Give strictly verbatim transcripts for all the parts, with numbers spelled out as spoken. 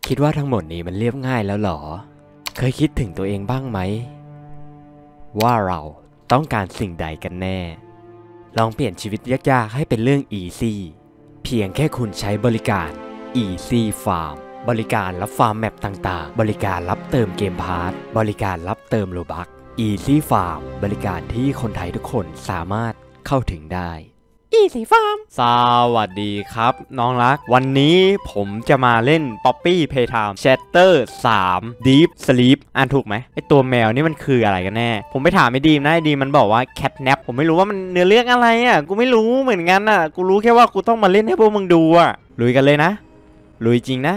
คิดว่าทั้งหมดนี้มันเรียบง่ายแล้วหรอเคยคิดถึงตัวเองบ้างไหมว่าเราต้องการสิ่งใดกันแน่ลองเปลี่ยนชีวิตยากๆให้เป็นเรื่องอีซี่เพียงแค่คุณใช้บริการ Easy Farm บริการรับฟาร์มแมปต่างๆบริการรับเติมเกมพาร์ทบริการรับเติมโลบัค Easy Farm บริการที่คนไทยทุกคนสามารถเข้าถึงได้ Easy Farm สวัสดีครับน้องรักวันนี้ผมจะมาเล่น Poppy Playtime Chapter สาม Deep Sleep อ่านถูกไหมไอตัวแมวนี่มันคืออะไรกันแน่ผมไปถามไอ้ดีมนะไอ้ดีมมันบอกว่า Cat Nap ผมไม่รู้ว่ามันเนื้อเรื่องอะไรอ่ะกูไม่รู้เหมือนกันอ่ะกูรู้แค่ว่ากูต้องมาเล่นให้พวกมึงดูอ่ะลุยกันเลยนะลุยจริงนะ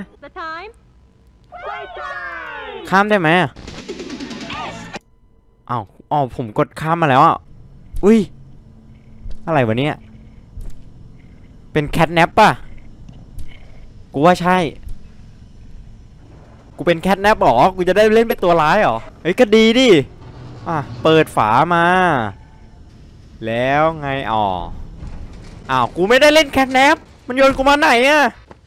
ข้ามได้ไหมอ้าวอ๋อผมกดข้ามมาแล้วอ่ะอุ้ยอะไรวะเนี่ยเป็นแคทแนปป่ะกูว่าใช่กูเป็นแคทแนปหรอกูจะได้เล่นเป็นตัวร้ายหรอเฮ้ยก็ดีดิอ่ะเปิดฝามาแล้วไงอ๋ออ้าวกูไม่ได้เล่นแคทแนปมันโยนกูมาไหนอะ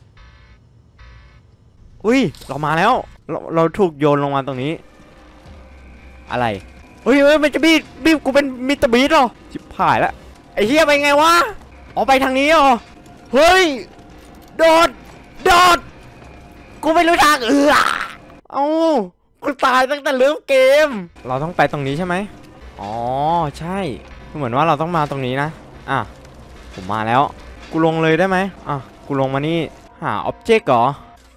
อุ้ยเรามาแล้วเราเราถูกโยนลงมาตรงนี้อะไรเฮ้ยเฮ้ยมันจะบีบบีบกูเป็นมิสเตอร์บีทหรอชิบหายแล้วไอ้เหี้ยไปไงวะออกไปทางนี้หรอเฮ้ยโดดโดดกูไม่รู้ทางเออเอ้ากูตายตั้งแต่เริ่มเกมเราต้องไปตรงนี้ใช่ไหมอ๋อใช่เหมือนว่าเราต้องมาตรงนี้นะอ่ะผมมาแล้วกูลงเลยได้ไหมอ่ะกูลงมานี่หาอ็อบเจกต์เหรอ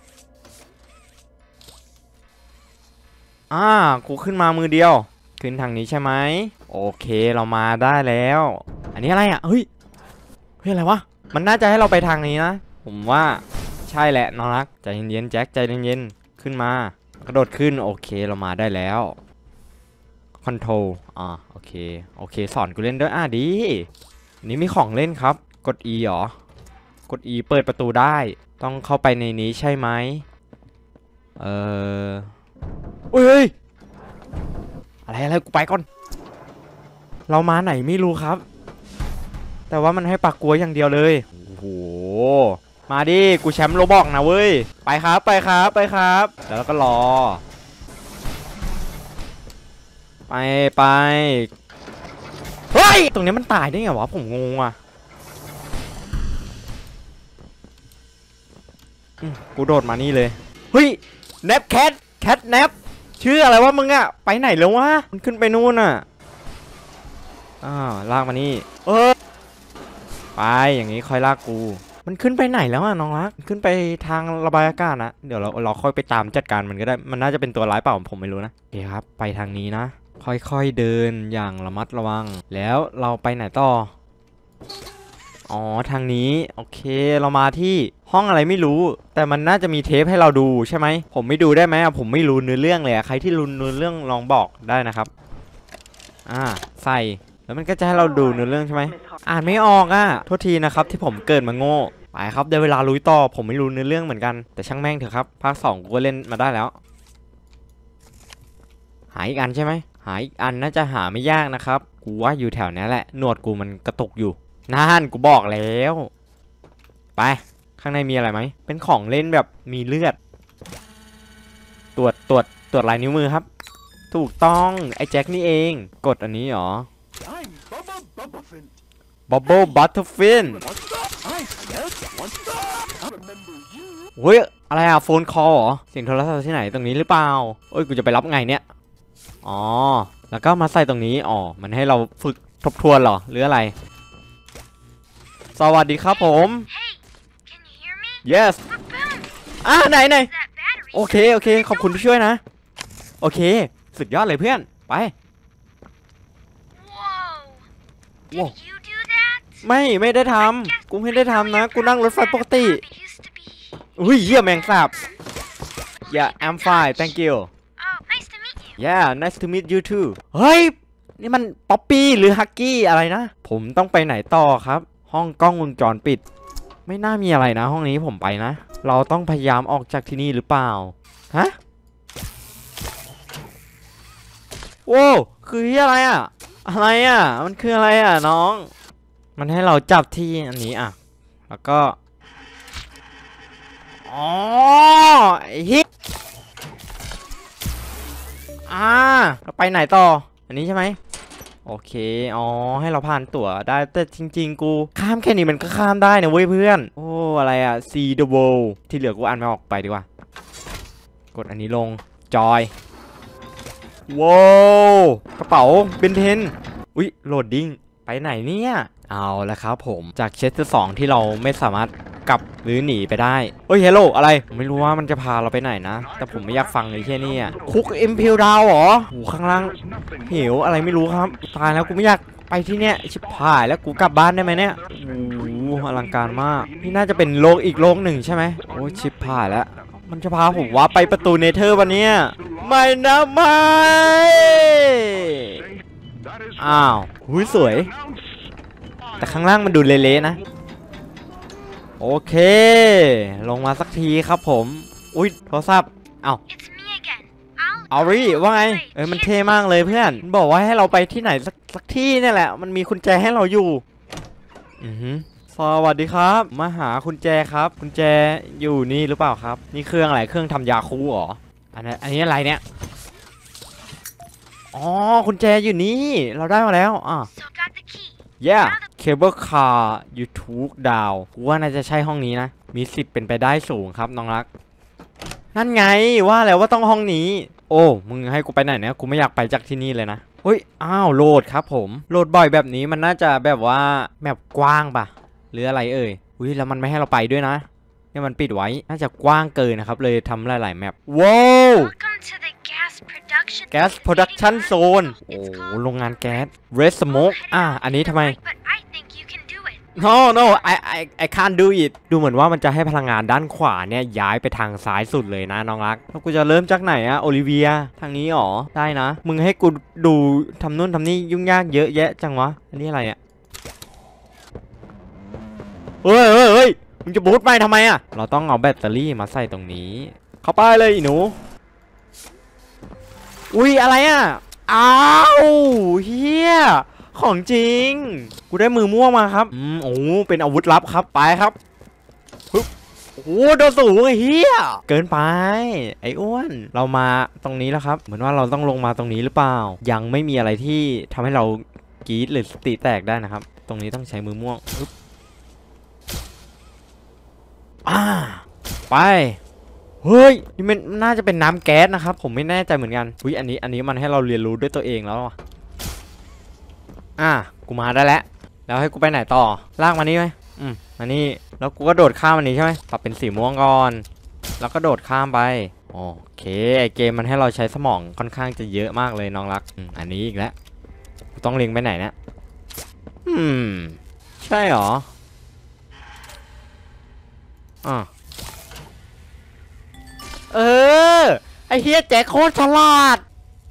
อ่ากูขึ้นมามือเดียวขึ้นทางนี้ใช่ไหมโอเคเรามาได้แล้วอันนี้อะไรอ่ะเฮ้ยเฮ้ยอะไรวะมันน่าจะให้เราไปทางนี้นะผมว่าใช่แหละน้องรักใจเย็นๆแจ็คใจเย็นๆขึ้นมากระโดดขึ้นโอเคเรามาได้แล้วคอนโทรลอ่าโอเคโอเคสอนกูเล่นด้วยอ่ะดีนี่มีของเล่นครับกด E หรอกด E เปิดประตูได้ต้องเข้าไปในนี้ใช่ไหมเออเฮ้ยอะไรอะไรกูไปก่อนเรามาไหนไม่รู้ครับแต่ว่ามันให้ปากกลัวอย่างเดียวเลยโอ้โหมาดิกูแชมป์โรบอกนะเว้ยไปครับไปครับไปครับแล้วก็รอไปไปเฮ้ยตรงนี้มันตายได้ไงวะผมงงอ่ะกูโดดมานี่เลยเฮ้ยแนปแคทแคทแนปชื่ออะไรวะมึงอะไปไหนแล้ววะมันขึ้นไปนู่นอะอ้าวลากมานี่เออไปอย่างนี้ค่อยลากกูมันขึ้นไปไหนแล้วอะน้องรักขึ้นไปทางระบายอากาศนะเดี๋ยวเราเราค่อยไปตามจัดการมันก็ได้มันน่าจะเป็นตัวร้ายเปล่าผมไม่รู้นะโอเคครับไปทางนี้นะค่อยๆเดินอย่างระมัดระวังแล้วเราไปไหนต่ออ๋อทางนี้โอเคเรามาที่ห้องอะไรไม่รู้แต่มันน่าจะมีเทปให้เราดูใช่ไหมผมไม่ดูได้ไหมผมไม่รู้เนื้อเรื่องเลยใครที่รู้เนื้อเรื่องลองบอกได้นะครับอ่าใส่แล้วมันก็จะให้เราดูเนื้อเรื่องใช่ไหมอ่านไม่ออกอ่ะโทษทีนะครับที่ผมเกิดมาโง่ไปครับเดี๋ยวเวลาลุยต่อผมไม่รู้เนื้อเรื่องเหมือนกันแต่ช่างแม่งเถอะครับภาคสองกูก็เล่นมาได้แล้วหาอีกอันใช่ไหมหาอีกอันน่าจะหาไม่ยากนะครับกูว่าอยู่แถวนี้แหละหนวดกูมันกระตุกอยู่นั่นกูบอกแล้วไปข้างในมีอะไรไหมเป็นของเล่นแบบมีเลือดตรวจตรวจตรวจลายนิ้วมือครับถูกต้องไอ้แจ็คนี่เองกดอันนี้หรอบับเบิ้ลบัตเตอร์ฟินเฮ้ยอะไรอะโฟนคอลเหรอเสียงโทรศัพท์ที่ไหนตรงนี้หรือเปล่าเอ้ยกูจะไปรับไงเนี่ยอ๋อแล้วก็มาใส่ตรงนี้อ๋อมันให้เราฝึกทบทวนเหรอหรืออะไรสวัสดีครับผม yes อ่ะไหนไหนโอเคโอเคขอบคุณที่ช่วยนะโอเคสุดยอดเลยเพื่อนไปว้าวไม่ไม่ได้ทำกูไม่ได้ทำนะกูนั่งรถไฟปกติอุ้ยเยี่ยมแมงสาบ yeah I'm fine thank you yeah nice to meet you too เฮ้ยนี่มันป๊อปปี้หรือฮักกี้อะไรนะผมต้องไปไหนต่อครับห้องกล้องวงจรปิดไม่น่ามีอะไรนะห้องนี้ผมไปนะเราต้องพยายามออกจากที่นี่หรือเปล่าฮะโว้คืออะไรอ่ะอะไรอ่ะมันคืออะไรอ่ะน้องมันให้เราจับที่อันนี้อ่ะแล้วก็อ๋อไอ้ฮิอ่าเราไปไหนต่ออันนี้ใช่ไหมโอเคอ๋อให้เราผ่านตั๋วได้แต่จริงๆกูข้ามแค่นี้มันก็ข้ามได้นะเว้ยเพื่อนโอ้อะไรอะ see the world ที่เหลือกูอ่านไม่ออกไปดีกว่ากดอันนี้ลงจอยว้าวกระเป๋าเบนเทนอุ๊ยโหลดดิ้งไปไหนเนี่ยเอาละครับผมจากเชสเตอร์สองที่เราไม่สามารถกลับหรือหนีไปได้เฮ้ยเฮลโลอะไรไม่รู้ว่ามันจะพาเราไปไหนนะแต่ผมไม่อยากฟังเลยแค่นี้อ่ะคุกเอ็มพิวดาวเหรอโหข้างล่างเหวอะไรไม่รู้ครับตายแล้วกูไม่อยากไปที่เนี้ยชิบหายแล้วกูกลับบ้านได้ไหมเนี่ยโอ้โหอลังการมากนี่น่าจะเป็นโลกอีกโลกหนึ่งใช่ไหมโอ้ชิบหายแล้วมันจะพาผมว่าไปประตูเนเธอร์วันนี้ไม่นะไม่อ้าวหุ้ยสวยแต่ข้างล่างมันดูเละๆนะโอเคลงมาสักทีครับผมอุ้ยโทรศัพท์เอ้าเอารีว่าไงเออมันเท่มากเลยเพื่อนบอกว่าให้เราไปที่ไหนสักสักที่นี่แหละมันมีกุญแจให้เราอยู่อือฮึสวัสดีครับมาหากุญแจครับกุญแจอยู่นี่หรือเปล่าครับนี่เครื่องอะไรเครื่องทำยาคูเหรออันนี้อันนี้อะไรเนี่ยอ๋อกุญแจอยู่นี่เราได้มาแล้วอ่ะyeah cable car YouTube ดาวว่าน่าจะใช่ห้องนี้นะมีสิทธิ์เป็นไปได้สูงครับน้องรักนั่นไงว่าแล้วว่าต้องห้องนี้โอ้มึงให้กูไปไหนเนี่ยกูไม่อยากไปจากที่นี่เลยนะเฮ้ยอ้าวโหลดครับผมโหลดบ่อยแบบนี้มันน่าจะแบบว่าแมปกว้างปะหรืออะไรเอ่ยอุ้ยแล้วมันไม่ให้เราไปด้วยนะเนี่ยมันปิดไว้น่าจะกว้างเกินนะครับเลยทำหลายๆแมปว้าวแก๊สโปรดักชั่นโซนโอ้โรงงานแก๊ส Red Smoke อ่ะอันนี้ทำไม no no I I I can't do it ดูเหมือนว่ามันจะให้พลังงานด้านขวาเนี่ยย้ายไปทางซ้ายสุดเลยนะน้องรักแล้วกูจะเริ่มจากไหนอะโอลิเวียทางนี้หรอได้นะมึงให้กูดูทำนู่นทำนี่ยุ่งยากเยอะแยะจังวะอันนี้อะไรอะเฮ้ยเฮ้ยเฮ้ยมึงจะบูทไปทำไมอะเราต้องเอาแบตเตอรี่มาใส่ตรงนี้เข้าไปเลยอีหนูอุ้ยอะไรอะอ้าวเฮียของจริงกูได้มือม่วงมาครับอืมโอ้เป็นอาวุธลับครับไปครับปึ๊บโอ้โดนสูงไอ้เฮียเกินไปไอ้อ้วนเรามาตรงนี้แล้วครับเหมือนว่าเราต้องลงมาตรงนี้หรือเปล่ายังไม่มีอะไรที่ทำให้เรากรี๊ดหรือสติแตกได้นะครับตรงนี้ต้องใช้มือม่วงปึ๊บอ่าไปเฮ้ยนี่มันน่าจะเป็นน้ำแก๊สนะครับผมไม่แน่ใจเหมือนกันอุ้ยอันนี้อันนี้มันให้เราเรียนรู้ด้วยตัวเองแล้วอ่ะกูมาได้แล้วแล้วให้กูไปไหนต่อลากมานี่ไหมอืมมานี่แล้วกูก็โดดข้ามอันนี้ใช่ไหมปรับเป็นสีม่วงก่อนแล้วก็โดดข้ามไปโอเคไอเกมมันให้เราใช้สมองค่อนข้างจะเยอะมากเลยน้องรักอืมอันนี้อีกแล้วกูต้องเล็งไปไหนเนี่ยอืมใช่หรออ่ะเออไอเฮียแจ็คโคตรฉลาด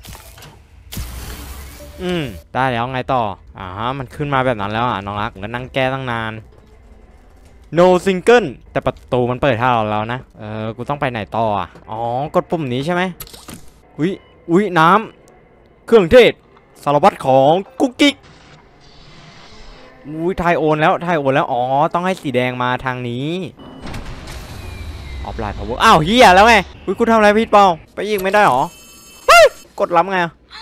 อืมได้แล้วไงต่ออ่าฮะมันขึ้นมาแบบนั้นแล้วอ่ะน้องรักผมก็นั่งแก้ตั้งนาน no single แต่ประตูมันเปิดให้เราแล้วนะเออกูต้องไปไหนต่ออ่ะอ๋อกดปุ่มนี้ใช่ไหมอุ้ยอุ้ยน้ำเครื่องเทศสารวัตรของกุ๊กกิ๊กอุ้ยไทยโอนแล้วไทยโอนแล้วอ๋อต้องให้สีแดงมาทางนี้ออฟไลน์พาวเวอร์อ้าวเฮียแล้วไงอุ้ยกูทำอะไรผิดเปล่าไปยิงไม่ได้หรอกดล้ำไง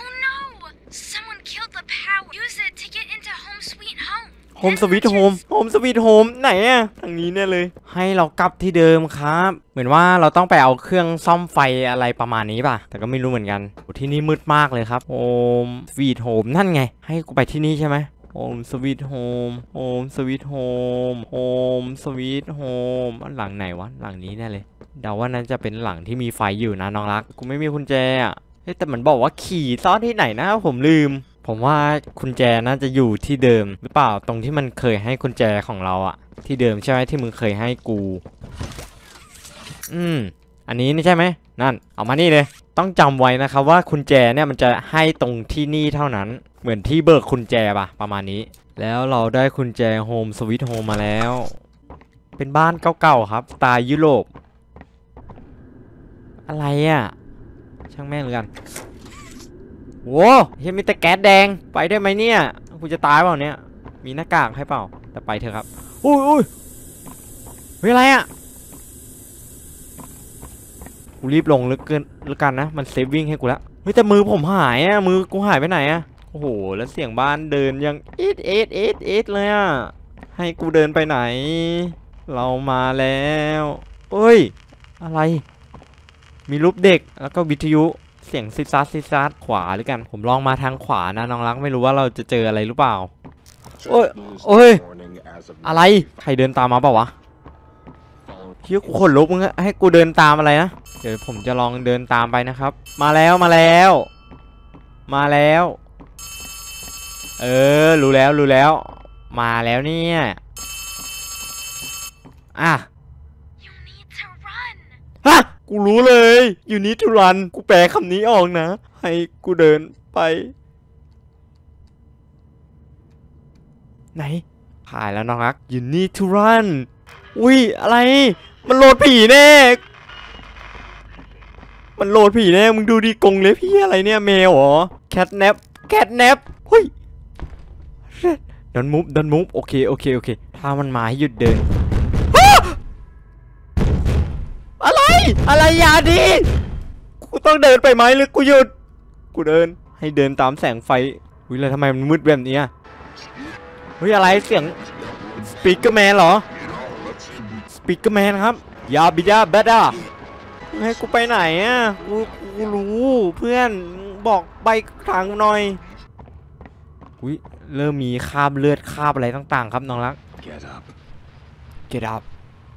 โฮมสวีทโฮมโฮมสวีทโฮมไหนอะทางนี้เนี่ยเลยให้เรากลับที่เดิมครับเหมือนว่าเราต้องไปเอาเครื่องซ่อมไฟอะไรประมาณนี้ป่ะแต่ก็ไม่รู้เหมือนกันที่นี่มืดมากเลยครับโฮมสวีทโฮมนั่นไงให้กูไปที่นี่ใช่ไหมโฮมสวีทโฮมโฮมสวีทโฮมโฮมสวีทโฮมหลังไหนวะหลังนี้แน่เลยเดาว่านั้นจะเป็นหลังที่มีไฟอยู่นะน้องรักกูไม่มีกุญแจอะแต่มันบอกว่าขี่ซ่อนที่ไหนนะผมลืมผมว่ากุญแจน่าจะอยู่ที่เดิมหรือเปล่าตรงที่มันเคยให้กุญแจของเราอะที่เดิมใช่ไหมที่มึงเคยให้กูอืมอันนี้นี่ใช่ไหมนั่นเอามานี่เลยต้องจำไว้นะครับว่ากุญแจเนี่ยมันจะให้ตรงที่นี่เท่านั้นเหมือนที่เบิกกุญแจป่ะประมาณนี้แล้วเราได้กุญแจโฮมสวิตโฮมมาแล้วเป็นบ้านเก่าๆครับสไตล์ยุโรปอะไรอะช่างแม่งเลยกันโว้เฮ้ยมีแต่แก๊สแดงไปได้ไหมเนี่ยกูจะตายเปล่าเนี่ยมีหน้ากากให้เปล่าแต่ไปเถอะครับอุ้ยอุ้ยเฮ้ยอะไรอะกูรีบลงลึกเกินลึกกันนะมันเซฟวิ่งให้กูแล้วเฮ้ยแต่มือผมหายอ่ะมือกูหายไปไหนอ่ะโอ้โหแล้วเสียงบ้านเดินยังเอ็ดเอ็ดเอ็ดเอ็ดเลยอ่ะให้กูเดินไปไหนเรามาแล้วเอ้ยอะไรมีรูปเด็กแล้วก็วิทยุเสียงซิซัสซิซัสขวาหรือกันผมลองมาทางขวานะน้องรักไม่รู้ว่าเราจะเจออะไรหรือเปล่าโอ้ยโอ้ยอะไรใครเดินตามมาเปล่าวะเฮียกูขนลุกมึงให้กูเดินตามอะไรนะเดี๋ยวผมจะลองเดินตามไปนะครับมาแล้วมาแล้ว มาแล้วเออรู้แล้วรู้แล้วมาแล้วเนี่ยอ่ะฮะกูรู้เลยอยู่นี้ทุรันกูแปลคำนี้ออกนะให้กูเดินไปไหนถ่ายแล้วน้องรัก you need to run อุ้ยอะไรมันโหลดผีแน่มันโหลดผีแน่มึงดูดิกรงเลยพี่อะไรเนี่ยแมวเหรอแคทแนปแคทแนปเฮ้ยดันมุฟดันมุฟโอเคโอเคโอเคถ้ามันมาให้หยุดเดินอะไรอะไรอย่าดิกูต้องเดินไปไหมหรือกูหยุดกูเดินให้เดินตามแสงไฟอุ้ยแล้วทำไมมันมืดแบบนี้เฮ้ยอะไรเสียงสปีกเกอร์แมนเหรอสปีกเกอร์แมนครับยาบิดาเบด้าให้กูไปไหนอ่ะกูกูรู้เพื่อนบอกใบทางหน่อยอุ้ยเริ่มมีคราบเลือดคราบอะไรต่างๆครับน้องรัก Get up Get up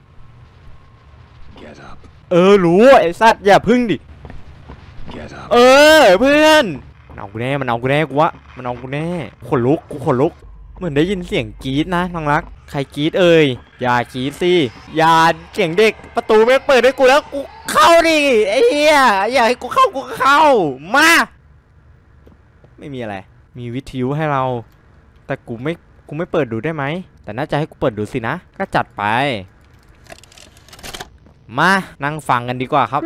Get up เออรู้ไอ้สัตว์อย่าพึ่งดิ Get up เออเพื่อนมันเอากูแน่มันเอากูแน่กูวะมันเอากูแน่ขนลุกกูขนลุกเหมือนได้ยินเสียงกรี๊ดนะน้องรักใครกรี๊ดเอ่ยอย่ากรี๊ดสิอย่าเสียงเด็กประตูไม่เปิดให้กูแล้วกูเข้าดิไอ้เหี้ยอย่าให้กูเข้ากูเข้ามาไม่มีอะไรมีวิทยุให้เราแต่กูไม่กูไม่เปิดดูได้ไหมแต่น่าจะให้กูเปิดดูสินะก็จัดไปมานั่งฟังกันดีกว่าครับ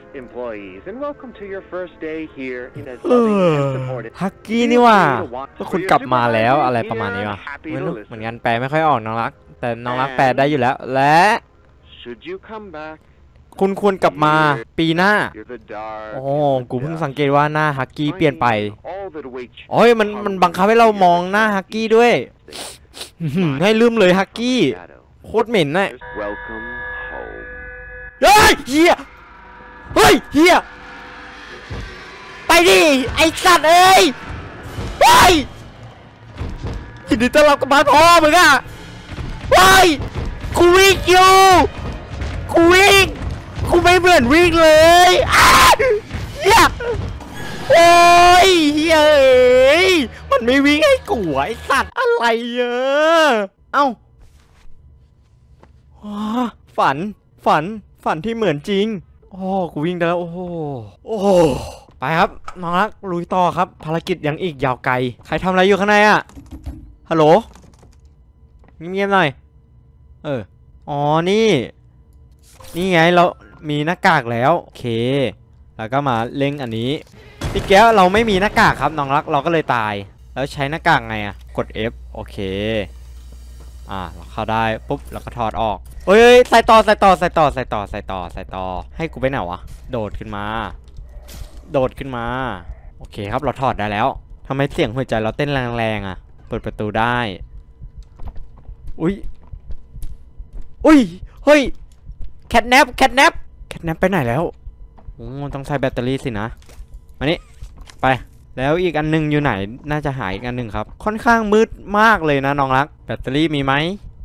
ฮักกี้นี่ว่าก็คุณกลับมาแล้วอะไรประมาณนี้วะเหมือนเหมือนกันแปลไม่ค่อยออกน้องรักแต่น้องรักแปลได้อยู่แล้วและคุณควรกลับมาปีหน้าโอ้กูเพิ่งสังเกตว่าหน้าฮักกี้เปลี่ยนไปโอ้ยมันมันบังคับให้เรามองหน้าฮักกี้ด้วยให้ลืมเลยฮักกี้โคตรเหม็นน่ะเฮ้ยเฮียเฮ้ยเฮียไปดิไอ้สัตว์เอ้ยเฮ้ยยินดีต้อนรับกลับบ้านพ่อมึงอ่ะเฮ้ยกูวิ่งอยู่กูวิ่งกูไม่เหมือนวิ่งเลยอ้าเฮียโอ้ยเฮียเอ้ยมันไม่วิ่งให้กูไอ้สัตว์อะไรเยอะเอ้าฝันฝันฝันที่เหมือนจริงโอ้กูวิ่งได้แล้วโอ้โหโอ้ไปครับน้องรักลุยต่อครับภารกิจยังอีกยาวไกลใครทำอะไรอยู่ข้างในอะฮัลโหลเงียบๆหน่อยเอออ๋อนี่นี่ไงเรามีหน้ากากแล้วโอเคแล้วก็มาเล็งอันนี้พี่แก้วเราไม่มีหน้ากากครับน้องรักเราก็เลยตายแล้วใช้หน้ากากไงอะกด F โอเคอ่าเราเข้าได้ปุ๊บแล้วก็ถอดออกเฮ้ยใส่ต่อใส่ต่อใส่ต่อใส่ต่อใส่ต่อใส่ต่อให้กูไปไหนวะโดดขึ้นมาโดดขึ้นมาโอเคครับเราถอดได้แล้วทำไมเสียงหัวใจเราเต้นแรงๆอ่ะเปิดประตูได้อุ้ยอุ้ยเฮ้ยแคทแนปแคทแนปแคทแนปไปไหนแล้วโอ้ต้องใช้แบตเตอรี่สินะมานี่ไปแล้วอีกอันนึงอยู่ไหนน่าจะหายอีกอันนึงครับค่อนข้างมืดมากเลยนะน้องรักแบตเตอรี่มีไหม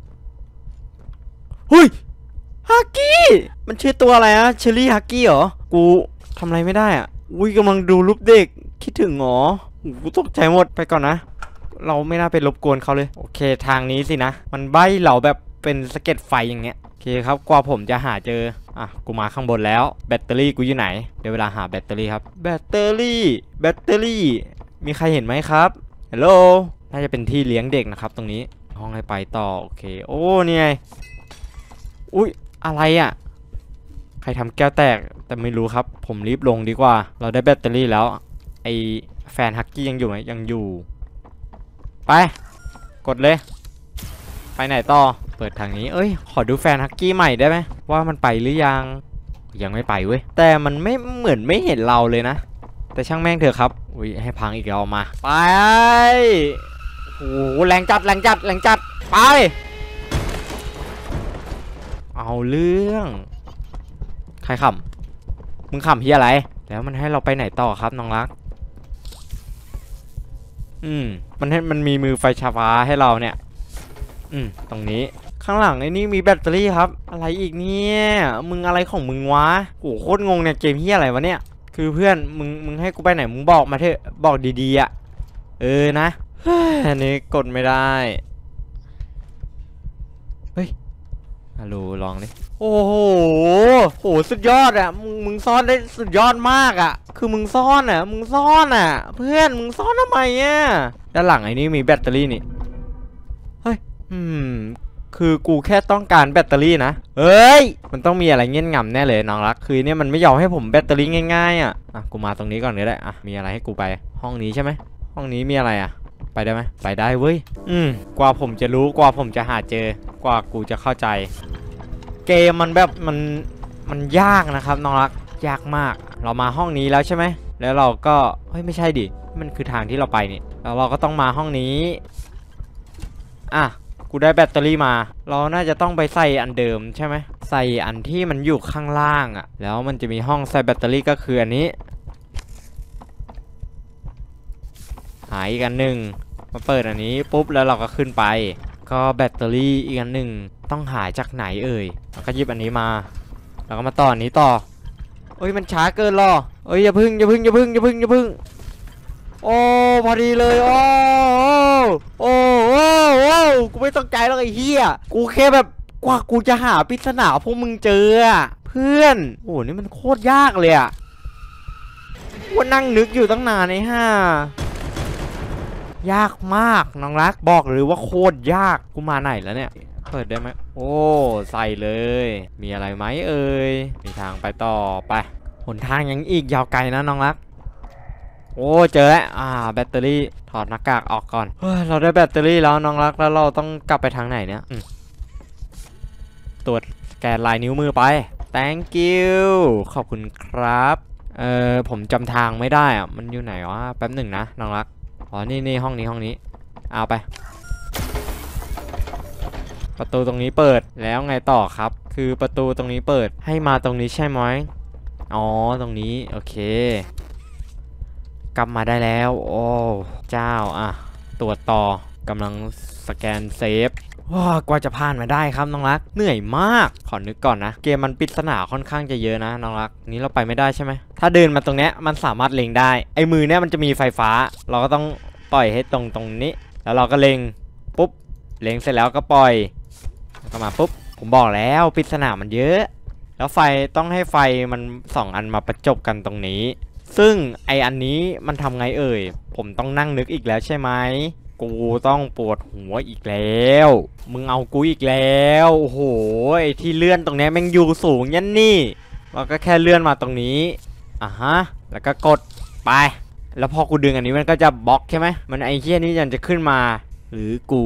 เฮ้ยฮักกี้มันชื่อตัวอะไรอะเชอรี่ฮักกี้เหรอกูทำอะไรไม่ได้อ่ะอุ้ยกำลังดูรูปเด็กคิดถึงหรอกูตกใจหมดไปก่อนนะเราไม่น่าไปรบกวนเขาเลยโอเคทางนี้สินะมันใบ้เราแบบเป็นสะเก็ดไฟอย่างเงี้ยโอเคครับกว่าผมจะหาเจออ่ะกูมาข้างบนแล้วแบตเตอรี่กูอยู่ไหนเดี๋ยวเวลาหาแบตเตอรี่ครับแบตเตอรี่แบตเตอรี่มีใครเห็นไหมครับฮัลโหลน่าจะเป็นที่เลี้ยงเด็กนะครับตรงนี้ห้องให้ไปต่อโอเคโอ้เนี่ยอุ้ยอะไรอ่ะใครทำแก้วแตกแต่ไม่รู้ครับผมรีบลงดีกว่าเราได้แบตเตอรี่แล้วไอแฟนฮักกี้ยังอยู่ไหมยังอยู่ไปกดเลยไปไหนต่อเปิดทางนี้เอ้ยขอดูแฟนฮักกี้ใหม่ได้ไหมว่ามันไปหรือยังยังไม่ไปเว้ยแต่มันไม่เหมือนไม่เห็นเราเลยนะแต่ช่างแม่งเถอะครับอุ้ยให้พังอีกแล้วมาไปโอ้โหแรงจัดแรงจัดแรงจัดไปเอาเรื่องใครขำมึงขำเฮียอะไรแล้วมันให้เราไปไหนต่อครับน้องรักอืมมันให้มันมีมือไฟฉายฟ้าให้เราเนี่ยอืมตรงนี้ข้างหลังไอ้นี่มีแบตเตอรี่ครับอะไรอีกเนี่ยมึงอะไรของมึงวะโหโคตรงงเนี่ยเกมเฮียอะไรวะเนี่ยคือเพื่อนมึงมึงให้กูไปไหนมึงบอกมาเถอะบอกดีๆอ่ะเออนะอันนี้กดไม่ได้เฮ้ยฮัลโหลลองดิโอ้โหโหสุดยอดอ่ะมึงมึงซ่อนได้สุดยอดมากอ่ะคือมึงซ่อนอ่ะมึงซ่อนอ่ะเพื่อนมึงซ่อนทำไมอ่ะด้านหลังไอ้นี่มีแบตเตอรี่นี่เฮ้ยอืมคือกูแค่ต้องการแบตเตอรี่นะเฮ้ยมันต้องมีอะไรเงี้ยงำแน่เลยน้องรักคือเนี่ยมันไม่ยอมให้ผมแบตเตอรี่ง่ายๆอ่ะอ่ะกูมาตรงนี้ก่อนก็ได้อ่ะมีอะไรให้กูไปห้องนี้ใช่ไหมห้องนี้มีอะไรอ่ะไปได้ไหมไปได้เว้ยอืมกว่าผมจะรู้กว่าผมจะหาเจอกว่ากูจะเข้าใจเกมมันแบบมันมันยากนะครับน้องรักยากมากเรามาห้องนี้แล้วใช่ไหมแล้วเราก็เฮ้ยไม่ใช่ดิมันคือทางที่เราไปนี่แล้วเราก็ต้องมาห้องนี้อ่ะกูได้แบตเตอรี่มาเราน่าจะต้องไปใส่อันเดิมใช่ไหมใส่อันที่มันอยู่ข้างล่างอ่ะแล้วมันจะมีห้องใส่แบตเตอรี่ก็คืออันนี้หายอีกอันหนึ่งมาเปิดอันนี้ปุ๊บแล้วเราก็ขึ้นไปก็แบตเตอรี่อีกอันหนึ่งต้องหาจากไหนเอ่ยแล้วก็หยิบอันนี้มาแล้วก็มาต่ออันนี้ต่อเอ้ยมันช้าเกินหรอเอ้ยอย่าพึ่งอย่าพึ่งอย่าพึ่งอย่าพึ่งอย่าพึ่งโอ้พอดีเลยโอ้โอ้โอ้โอ้กูไม่ต้องใจหรอกไอ้เหี้ยกูแค่แบบกว่ากูจะหาปริศนาพวกมึงเจออะเพื่อนโอ้นี่มันโคตรยากเลยอะว่านั่งนึกอยู่ตั้งนานไอ้ห่ายากมากน้องรักบอกเลยว่าโคตรยากกูมาไหนแล้วเนี่ยเปิดได้ไหมโอ้ใส่เลยมีอะไรไหมเอ่ยมีทางไปต่อไปหนทางยังอีกยาวไกลนะน้องรักโอ้เจอแล้วอ่าแบตเตอรี่ถอดหน้ากากออกก่อนเฮ้ยเราได้แบตเตอรี่แล้วน้องรักแล้วเราต้องกลับไปทางไหนเนี่ยตรวจสแกนลายนิ้วมือไป thank you ขอบคุณครับเอ่อผมจำทางไม่ได้อะมันอยู่ไหนวะแป๊บหนึ่งนะน้องรักอ๋อนี่นี่ห้องนี้ห้องนี้เอาไปประตูตรงนี้เปิดแล้วไงต่อครับคือประตูตรงนี้เปิดให้มาตรงนี้ใช่ไหมอ๋อตรงนี้โอเคกลับมาได้แล้วโอ้เจ้าอ่ะตรวจต่อกำลังสแกนเซฟว้ากว่าจะผ่านมาได้ครับน้องรักเหนื่อยมากขอนึกก่อนนะเกมมันปริศนาค่อนข้างจะเยอะนะน้องรักนี้เราไปไม่ได้ใช่ไหมถ้าเดินมาตรงเนี้ยมันสามารถเล็งได้ไอ้มือเนี้ยมันจะมีไฟฟ้าเราก็ต้องปล่อยให้ตรงตรงนี้แล้วเราก็เล็งปุ๊บเล็งเสร็จแล้วก็ปล่อยแล้วก็มาปุ๊บผมบอกแล้วปริศนามันเยอะแล้วไฟต้องให้ไฟมันสองอันมาประจบกันตรงนี้ซึ่งไออันนี้มันทำไงเอ่ยผมต้องนั่งนึกอีกแล้วใช่ไหมกูต้องปวดหัวอีกแล้วมึงเอากูอีกแล้วโอ้โหไอที่เลื่อนตรงนี้แม่งอยู่สูงยันนี่เราก็แค่เลื่อนมาตรงนี้อ่ะฮะแล้วก็กดไปแล้วพอกูดึงอันนี้มันก็จะบล็อกใช่ไหมมันไอเหี้ยนี่ยังจะขึ้นมาหรือกู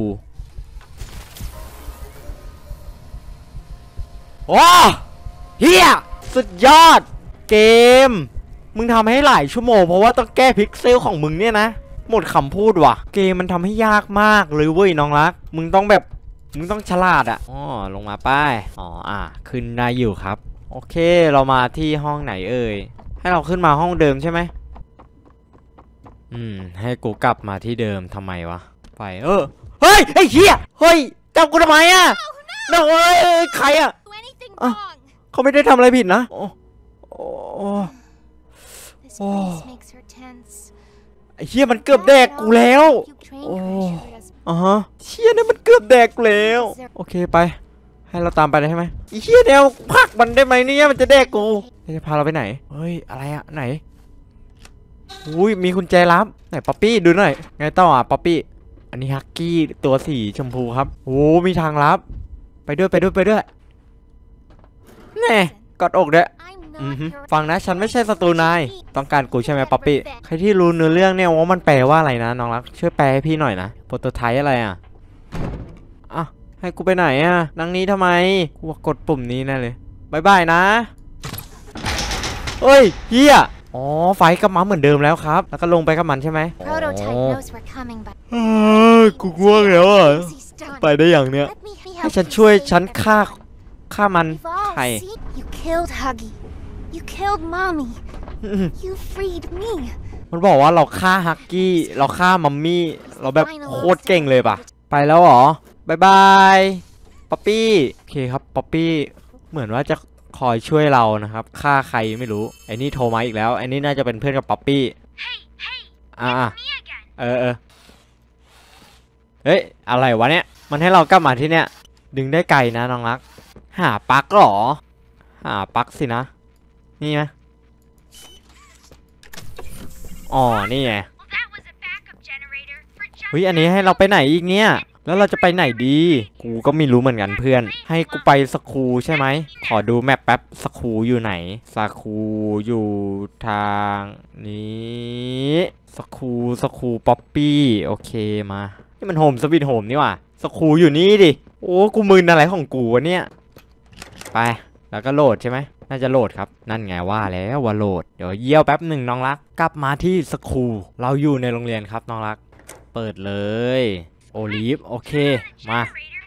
โอ้เฮียสุดยอดเกมมึงทำให้หลายชั่วโมงเพราะว่าต้องแก้พิกเซลของมึงเนี่ยนะหมดคำพูดว่ะเกมมันทำให้ยากมากเลยเว้ยน้องรักมึงต้องแบบมึงต้องฉลาดอ่ะอ๋อลงมาป้ายอ๋ออ่ะขึ้นได้อยู่ครับโอเคเรามาที่ห้องไหนเอ่ยให้เราขึ้นมาห้องเดิมใช่ไหมอืมให้กูกลับมาที่เดิมทำไมวะไปเออเฮ้ยไอ้เหี้ยเฮ้ยจับกูทำไมอ่ะน้องเอ้ยใครอ่ะเขาไม่ได้ทำอะไรผิดนะโอ้โอ้โอ้ไอ้เชี่ยมันเกือบแดกกูแล้วโอ้อ่ะฮะเชี่ยเนี่ยมันเกือบแดกกูแล้วโอเคไปให้เราตามไปได้ใช่ไหมไอ้เชี่ยเดียวพักมันได้ไหมเนี่ยมันจะแดกกูจะพาเราไปไหนเฮ้ยอะไรอะไหนอุ้ยมีกุญแจลับไหนป๊อปปี้ดูหน่อยไงต่ออ่ะป๊อปปี้อันนี้ฮักกี้ตัวสีชมพูครับโอ้มีทางลับไปด้วยไปด้วยไปด้วยแน่กอดอกด้วยฟังนะฉันไม่ใช่ศัตรูนายต้องการกูใช่ไหมป๊อปปี้ใครที่รู้เนื้อเรื่องเนี่ยว่ามันแปลว่าอะไรนะน้องรักช่วยแปลให้พี่หน่อยนะโปรโตไทป์อะไรอ่ะอ่ะให้กูไปไหนอ่ะนั่งนี้ทำไมกูกดปุ่มนี้แน่เลยบายบายนะเฮ้ยเฮียอ๋อไฟกับม้าเหมือนเดิมแล้วครับแล้วก็ลงไปกับมันใช่ไหมอ๋อกูง่วงแล้วอ่ะไปได้อย่างเนี้ยให้ฉันช่วยฉันฆ่าฆ่ามันใคร You killed mommy. You freed me. มันบอกว่าเราฆ่าฮักกี้เราฆ่ามัมมี่เราแบบโคตรเก่งเลยป่ะไปแล้วเหรอบายบายป๊อปปี้โอเคครับป๊อปปี้เหมือนว่าจะคอยช่วยเรานะครับฆ่าใครไม่รู้ไอ้นี่โทรมาอีกแล้วไอ้นี่น่าจะเป็นเพื่อนกับป๊อปปี้อ่าเออเออเฮ้ยอะไรวะเนี่ยมันให้เรากลับมาที่เนี้ยดึงได้ไกลนะน้องรักหาปลั๊กหรอหาปลั๊กสินะนี่ไหมอ๋อนี่ไงเฮ้ยอันนี้ให้เราไปไหนอีกเนี่ยแล้วเราจะไปไหนดีกูก็ไม่รู้เหมือนกันเพื่อนให้กูไปสคูใช่ไหมขอดูแมปแป๊บสคูอยู่ไหนสคูอยู่ทางนี้สคูสคูป๊อปปี้โอเคมานี่มันโฮมสวีทโฮมนี่ว่ะสคูอยู่นี่ดิโอ้กูมึนอะไรของกูวะเนี่ยไปแล้วก็โหลดใช่ไหมน่าจะโหลดครับนั่นไงว่าแล้วว่าโหลดเดี๋ยวเยี่ยวแป๊บหนึ่งน้องรักกลับมาที่สคูลเราอยู่ในโรงเรียนครับน้องรักเปิดเลยโอลิฟโอเคมา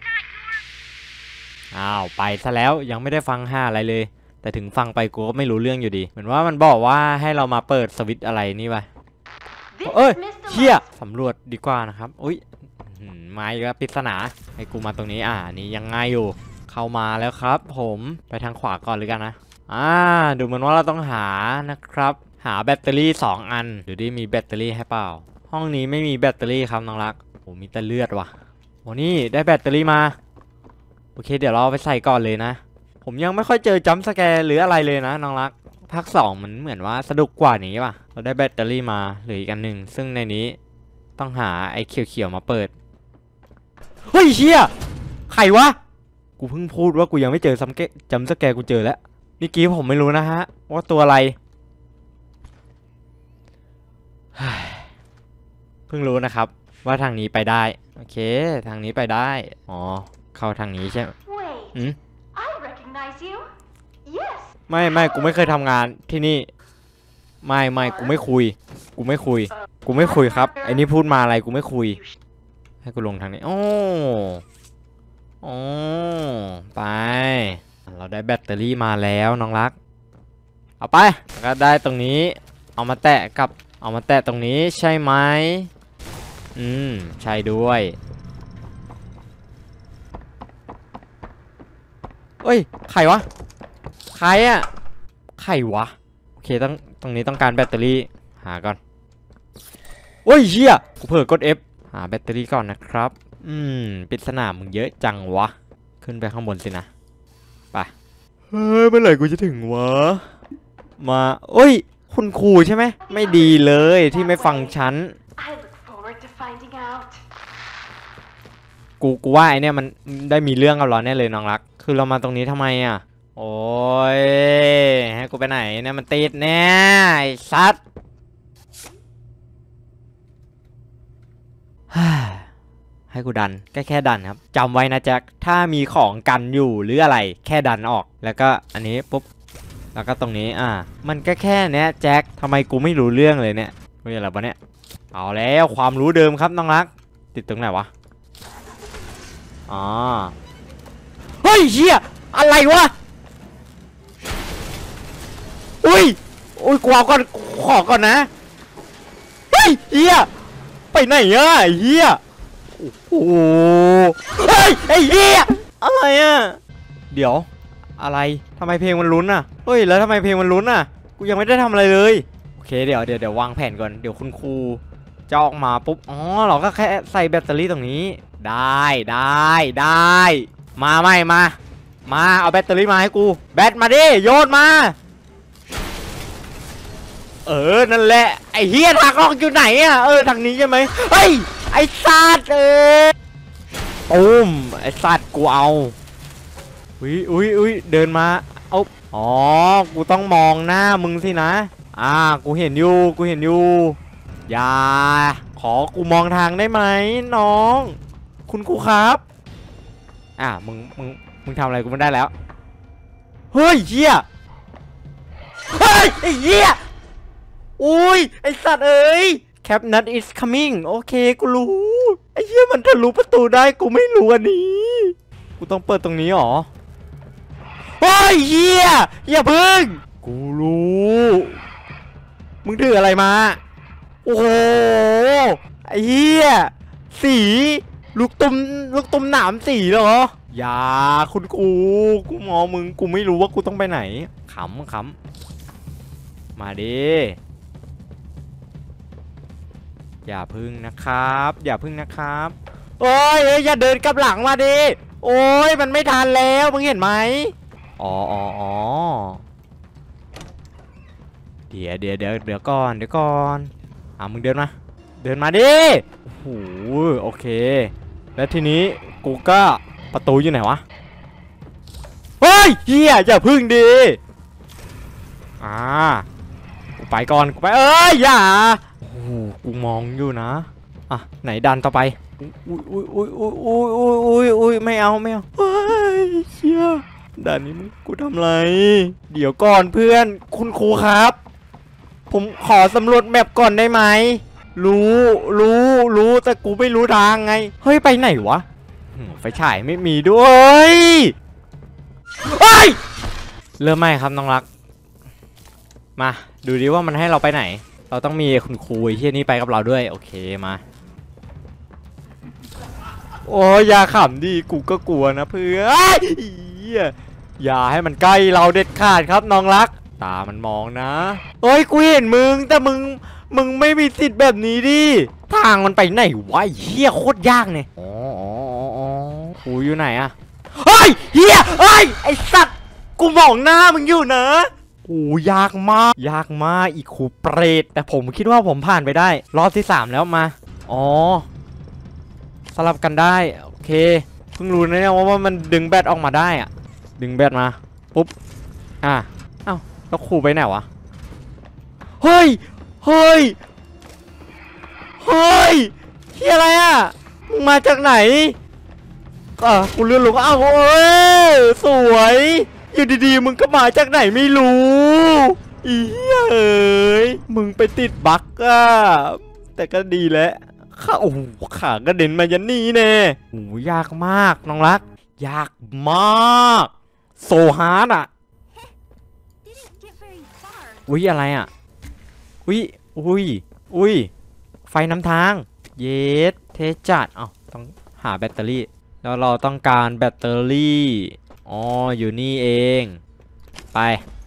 อ้าวไปซะแล้วยังไม่ได้ฟังห้าอะไรเลยแต่ถึงฟังไปกูก็ไม่รู้เรื่องอยู่ดีเหมือนว่ามันบอกว่าให้เรามาเปิดสวิตช์อะไรนี่ไปเอ้ยเชี่ยสำรวจดีกว่านะครับอุ้ยมาอีกแล้วปริศนาให้กูมาตรงนี้อ่านี่ยังไงอยู่เข้ามาแล้วครับผมไปทางขวาก่อนเลยกันนะอ่าดูเหมือนว่าเราต้องหานะครับหาแบตเตอรี่สองอันหรือที่มีแบตเตอรี่ให้เปล่าห้องนี้ไม่มีแบตเตอรี่ครับน้องรักโอ้มีแต่เลือดว่ะโอ้นี่ได้แบตเตอรี่มาโอเคเดี๋ยวเราไปใส่ก่อนเลยนะผมยังไม่ค่อยเจอจัมป์สแกร์หรืออะไรเลยนะน้องรักภาคสองมันเหมือนว่าสนุกกว่านี้ป่ะเราได้แบตเตอรี่มาเหลืออีกอันหนึ่งซึ่งในนี้ต้องหาไอ้เขียวๆมาเปิดเฮ้ยเชี่ยใครวะกูเพิ่งพูดว่ากูยังไม่เจอซัมเกจำสแกร์กูเจอแล้วนี่กี้ผมไม่รู้นะฮะว่าตัวอะไรเพิ่งรู้นะครับว่าทางนี้ไปได้โอเคทางนี้ไปได้อ๋อเข้าทางนี้ใช่ไหมอืมไม่ไม่กูไม่เคยทำงานที่นี่ไม่ไม่กูไม่คุยกูไม่คุยกูไม่คุยครับไอ้นี่พูดมาอะไรกูไม่คุยให้กูลงทางนี้โอ้โอ้ไปเราได้แบตเตอรี่มาแล้วน้องรักเอาไปแล้วก็ได้ตรงนี้เอามาแตะกับเอามาแตะตรงนี้ใช่ไหมอืมใช่ด้วยเอ้ยใครวะใครอะใครวะโอเคต้องตรงนี้ต้องการแบตเตอรี่หาก่อนโอ้ยเชี่ยกูเผลอกด F หาแบตเตอรี่ก่อนนะครับอืมปริศนามึงเยอะจังวะขึ้นไปข้างบนสินะไปเฮ้ยเมื่อไหร่กูจะถึงวะมาโอ้ยคุณครูใช่ไหมไม่ดีเลยที่ไม่ฟังฉันกูกูว่าไอเนี่ยมันได้มีเรื่องกับเราแน่เลยน้องรักคือเรามาตรงนี้ทำไมอ่ะโอ้ยให้กูไปไหนเนี่ยมันติดแน่ไอ้สัตว์ให้กูดันแค่แค่ดันครับจำไว้นะแจ็คถ้ามีของกันอยู่หรืออะไรแค่ดันออกแล้วก็อันนี้ปุ๊บแล้วก็ตรงนี้อ่ามันก็แค่เนี้ยแจ็คทำไมกูไม่รู้เรื่องเลยเนี่ยไม่อะไรวะเนี่ยเอาแล้วความรู้เดิมครับน้องรักติดตรงไหนวะอ๋อเฮ้ยเชี่ยอะไรวะอุ้ยอุ้ยกวาก่อนขอก่อนนะเฮ้ยเฮียไปไหนอะเฮียโอ้โหเฮ้ยไอ้เฮียอะไรอะเดี๋ยวอะไรทำไมเพลงมันลุ้นอะเฮ้ยแล้วทำไมเพลงมันลุ้นอะกูยังไม่ได้ทำอะไรเลยโอเคเดี๋ยวเดี๋ยวเดี๋ยววางแผนก่อนเดี๋ยวคุณครูจะออกมาปุ๊บอ๋อเราก็แค่ใส่แบตเตอรี่ตรงนี้ได้ได้ได้มาไม่มามาเอาแบตเตอรี่มาให้กูแบตมาดิโยนมาเออนั่นแหละไอ้เฮียทางออกอยู่ไหนอ่ะเออทางนี้ใช่ไหมเฮ้ยไอ้สัตว์เออตุ้มไอ้สัตว์กูเอาอุ้ยอุ้ยอุ้ยเดินมาเอาอ๋อกูต้องมองหน้ามึงสินะอ่ากูเห็นอยู่กูเห็นอยู่อย่าขอกูมองทางได้ไหมน้องคุณครูครับอ่ามึงมึงมึงทำอะไรกูไม่ได้แล้วเฮ้ยเฮียเฮ้ยไอ้เหี้ยอุ้ยไอ้สัตว์เอ้ย Capnut is coming โอเคกูรู้ไอ้เหี้ยมันทะลุประตูได้กูไม่รู้อันนี้กูต้องเปิดตรงนี้หรอเฮ้ยเหี้ยอย่าพึ่งกูรู้มึงถืออะไรมาโอ้โหไอ้เหี้ยสีลูกตุ่มลูกตุ่มหนามสีเหรออย่าคุณกูกูมองมึงกูไม่รู้ว่ากูต้องไปไหนขำขำมาดิอย่าพึ่งนะครับอย่าพึ่งนะครับโอ้ยอย่าเดินกลับหลังมาดิโอ้ยมันไม่ทันแล้วมึงเห็นไหมอ๋ออ๋ออ๋อเดี๋ยวเดี๋ยวเดี๋ยวเดี๋ยวก่อนเดี๋ยวก่อนอ่ะมึงเดินมาเดินมาดิโอ้โหโอเคแล้วทีนี้กูก็ประตูอยู่ไหนวะเฮ้ยเฮียอย่าพึ่งดิอ่ากูไปก่อนกูไปเอ้ยอย่าโอ้โหกูมองอยู่นะอ่ะไหนดันต่อไปอุ้ยอุ้ยอุ้ยอุ้ยอุ้ยอุ้ยอุ้ยอุ้ยไม่เอาไม่เอาเฮ้ยเฮียด่านนี้มึงกูทำไรเดี๋ยวก่อนเพื่อนคุณครูครับผมขอสำรวจแมปก่อนได้ไหมรู้รู้รู้แต่กูไม่รู้ทางไงเฮ้ยไปไหนวะไฟฉายไม่มีด้วยเฮ้ยเริ่มไหมครับน้องรักมาดูดิว่ามันให้เราไปไหนเราต้องมีคุณครูที่นี่ไปกับเราด้วยโอเคมาโอ้ยอย่าขำดิกูก็กลัวนะเพื่อนอย่าให้มันใกล้เราเด็ดขาดครับน้องรักตามันมองนะเอ้ยกูเห็นมึงแต่มึงมึงไม่มีสิทธิ์แบบนี้ดิทางมันไปไหนวะเฮียโคตรยากเนี่ยอ๋ออ๋ออ๋อครูอยู่ไหนอะเฮ้ยเฮียเฮ้ยไอสัตว์กูมองหน้ามึงอยู่นะโอ้ยากมากยากมากอีกครูเปรตแต่ผมคิดว่าผมผ่านไปได้รอบที่สามแล้วมาอ๋อสลับกันได้โอเคเพิ่งรู้นะเนี่ยว่ามันดึงแบตออกมาได้อะดึงแบตมาปุ๊บอ่ะอ้าวแล้วครูไปไหนวะเฮ้ยเฮ้ยเฮ้ยที่อะไรอ่ะมึงมาจากไหนอ่ะกูเลื่อนลงอ้าวเอ้ยสวยอยู่ดีๆมึงก็มาจากไหนไม่รู้อีเอ้ยมึงไปติดบั๊กอ่ะแต่ก็ดีแล้วข้าโอ้โหขากระเด็นมายันนี่แน่โอ้ยากมากน้องรักยากมากโซฮาร์ดอ่ะอุ้ยอะไรอ่ะอุ้ยอุ้ยอุ้ยไฟนำทางเยสเทจัดเอ้าต้องหาแบตเตอรี่แล้วเราต้องการแบตเตอรี่อ๋ออยู่นี่เองไป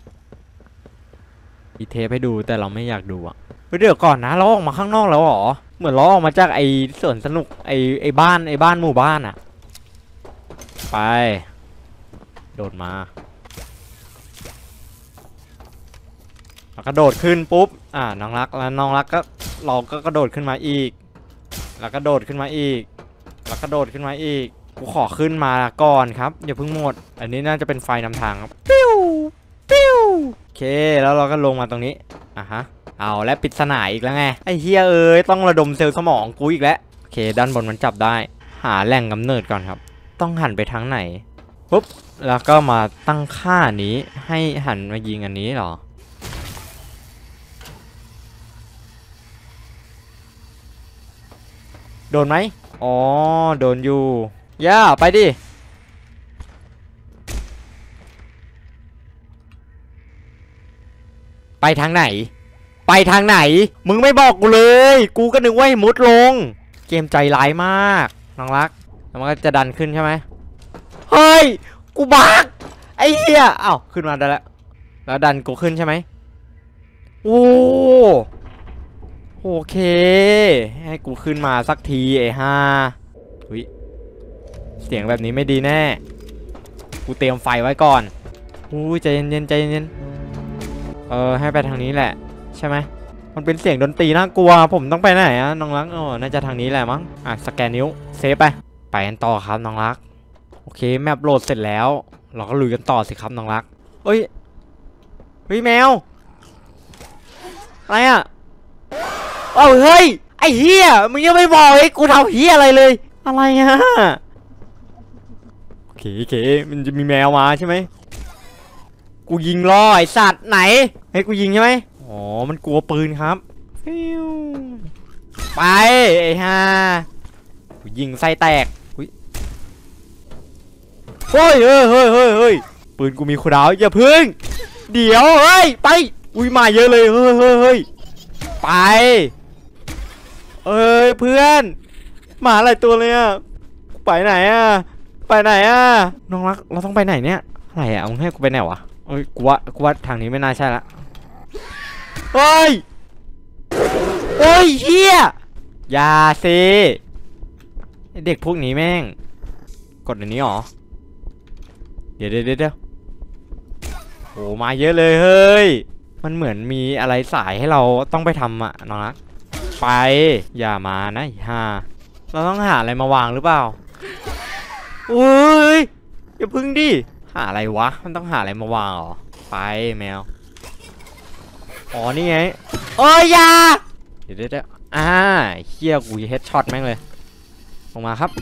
อีเทปให้ดูแต่เราไม่อยากดูอ่ะเดี๋ยวก่อนนะเราออกมาข้างนอกแล้วหรอเหมือนเราออกมาจากไอ้สวนสนุกไอ้ไอ้บ้านไอ้บ้านหมู่บ้านอ่ะไปโดดมาแล้วก็โดดขึ้นปุ๊บอ่าน้องรักแล้วน้องรักก็เราก็กระโดดขึ้นมาอีกแล้วก็โดดขึ้นมาอีกแล้วก็โดดขึ้นมาอีกกูขอขึ้นมาก่อนครับอย่าเพิ่งหมดอันนี้น่าจะเป็นไฟนำทางครับปิ้วปิ้วโอเคแล้วเราก็ลงมาตรงนี้อ่ะฮะเอาและปริศนาอีกแล้วไงไอ้เฮียเอ้ยต้องระดมเซลล์สมองกูอีกแล้วโอเคด้านบนมันจับได้หาแหล่งกำเนิดก่อนครับต้องหันไปทางไหนปุ๊บแล้วก็มาตั้งค่านี้ให้หันมายิงอันนี้หรอโดนไหมอ๋อโดนอยู่ย่าไปดิไปทางไหนไปทางไหนมึงไม่บอกกูเลยกูก็นึกว่าให้มุดลงเกมใจร้ายมากน้องรักแล้วมันก็จะดันขึ้นใช่ไหมเฮ้ยกูบักไอ้เหี้ยอ้าวขึ้นมาได้แล้วแล้วดันกูขึ้นใช่ไหมโอ้โอเคให้กูขึ้นมาสักทีไอ้ห่าอุ๊ยเสียงแบบนี้ไม่ดีแน่กูเตรียมไฟไว้ก่อนอู้ใจเย็นๆใจเย็นๆเออให้ไปทางนี้แหละใช่ไหมมันเป็นเสียงดนตรีน่ากลัวผมต้องไปไหนอะน้องรักอ๋อน่าจะทางนี้แหละมั้งอ่ะสแกนนิ้วเซฟไปไปกันต่อครับน้องรักโอเคแมปโหลดเสร็จแล้วเราก็ลุยกันต่อสิครับน้องรักเอ้ยเฮ้ยแมวอะไรอะเอ้าเฮ้ยไอ้เหี้ยมึงยังไม่บอกไอ้กูทำเหี้ยอะไรเลยอะไรอะโอเคโอเคมันจะมีแมวมาใช่ไหมกูยิงล่อไอสัตว์ไหนให้กูยิงใช่ไหมอ๋อมันกลัวปืนครับฟิวไปไอ้ห่ากูยิงไส้แตกอุ้ยเฮ้ยเฮ้ยเฮ้ยเฮ้ยเฮ้ยปืนกูมีคูลดาวน์อย่าพึ่งเดี๋ยวเฮ้ยไปอุ้ยมาเยอะเลยเฮ้ยเฮ้ยเฮ้ยไปเอ้ยเพื่อนมาอะไรตัวเลยอ่ะไปไหนอ่ะไปไหนอ่ะน้องรักเราต้องไปไหนเนี่ยอะไรอ่ะมึงให้กูไปไหนวะเอ้ยกูว่ากูว่าทางนี้ไม่น่าใช่ละเฮ้ยโอ้ยเฮียอย่าสิเด็กพวกนี้แม่งกดอันนี้หรอเดี๋ยวเดี๋ยวเดี๋ยวโอ้มาเยอะเลยเฮ้ยมันเหมือนมีอะไรสายให้เราต้องไปทำอ่ะน้องรักไปอย่ามานะฮ่าเราต้องหาอะไรมาวางหรือเปล่าอุ้ยอย่าพึ่งดิหาอะไรวะมันต้องหาอะไรมาวางเหรอไปแมวอ๋อนี่ไงโอ้ยอย่าเดี๋ยวเดี๋ยวอ่าเฮียกูเฮดช็อตแม่งเลยลงมาครับ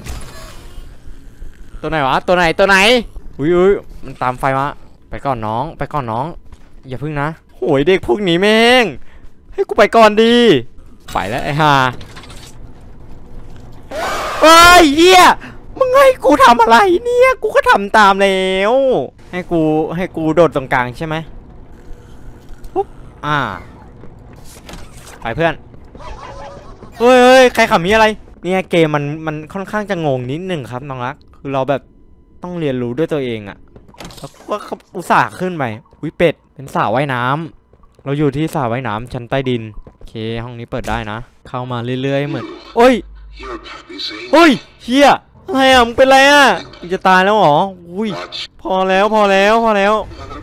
ตัวไหนวะตัวไหนตัวไหนอุ้ยอุ้ยมันตามไฟมาไปก่อนน้องไปก่อนน้องอย่าพึ่งนะโหยเด็กพวกนี้แม่งให้กูไปก่อนดีไปแล้วไอ้ห่าเฮ้ยเฮียมึงให้กูทำอะไรเนี่ยกูก็ทำตามแล้วให้กูให้กูโดดตรงกลางใช่ไหมปุ๊บอ่าไปเพื่อนเฮ้ยเฮ้ยใครขำมีอะไรเนี่ยเกมมันมันค่อนข้างจะงงนิดนึงครับน้องรักคือเราแบบต้องเรียนรู้ด้วยตัวเองอะแล้วก็อุตส่าห์ขึ้นไปวิเป็ดเป็นสระว่ายน้ำเราอยู่ที่สระว่ายน้ำชั้นใต้ดินโอเคห้องนี้เปิดได้นะเข้ามาเรื่อยๆเหมือนโอ้ยเฮ้ยเฮียอะไรอ่ะมึงเป็นไรอ่ะมึงจะตายแล้วเหรออุ้ยพอแล้วพอแล้วพอแล้ว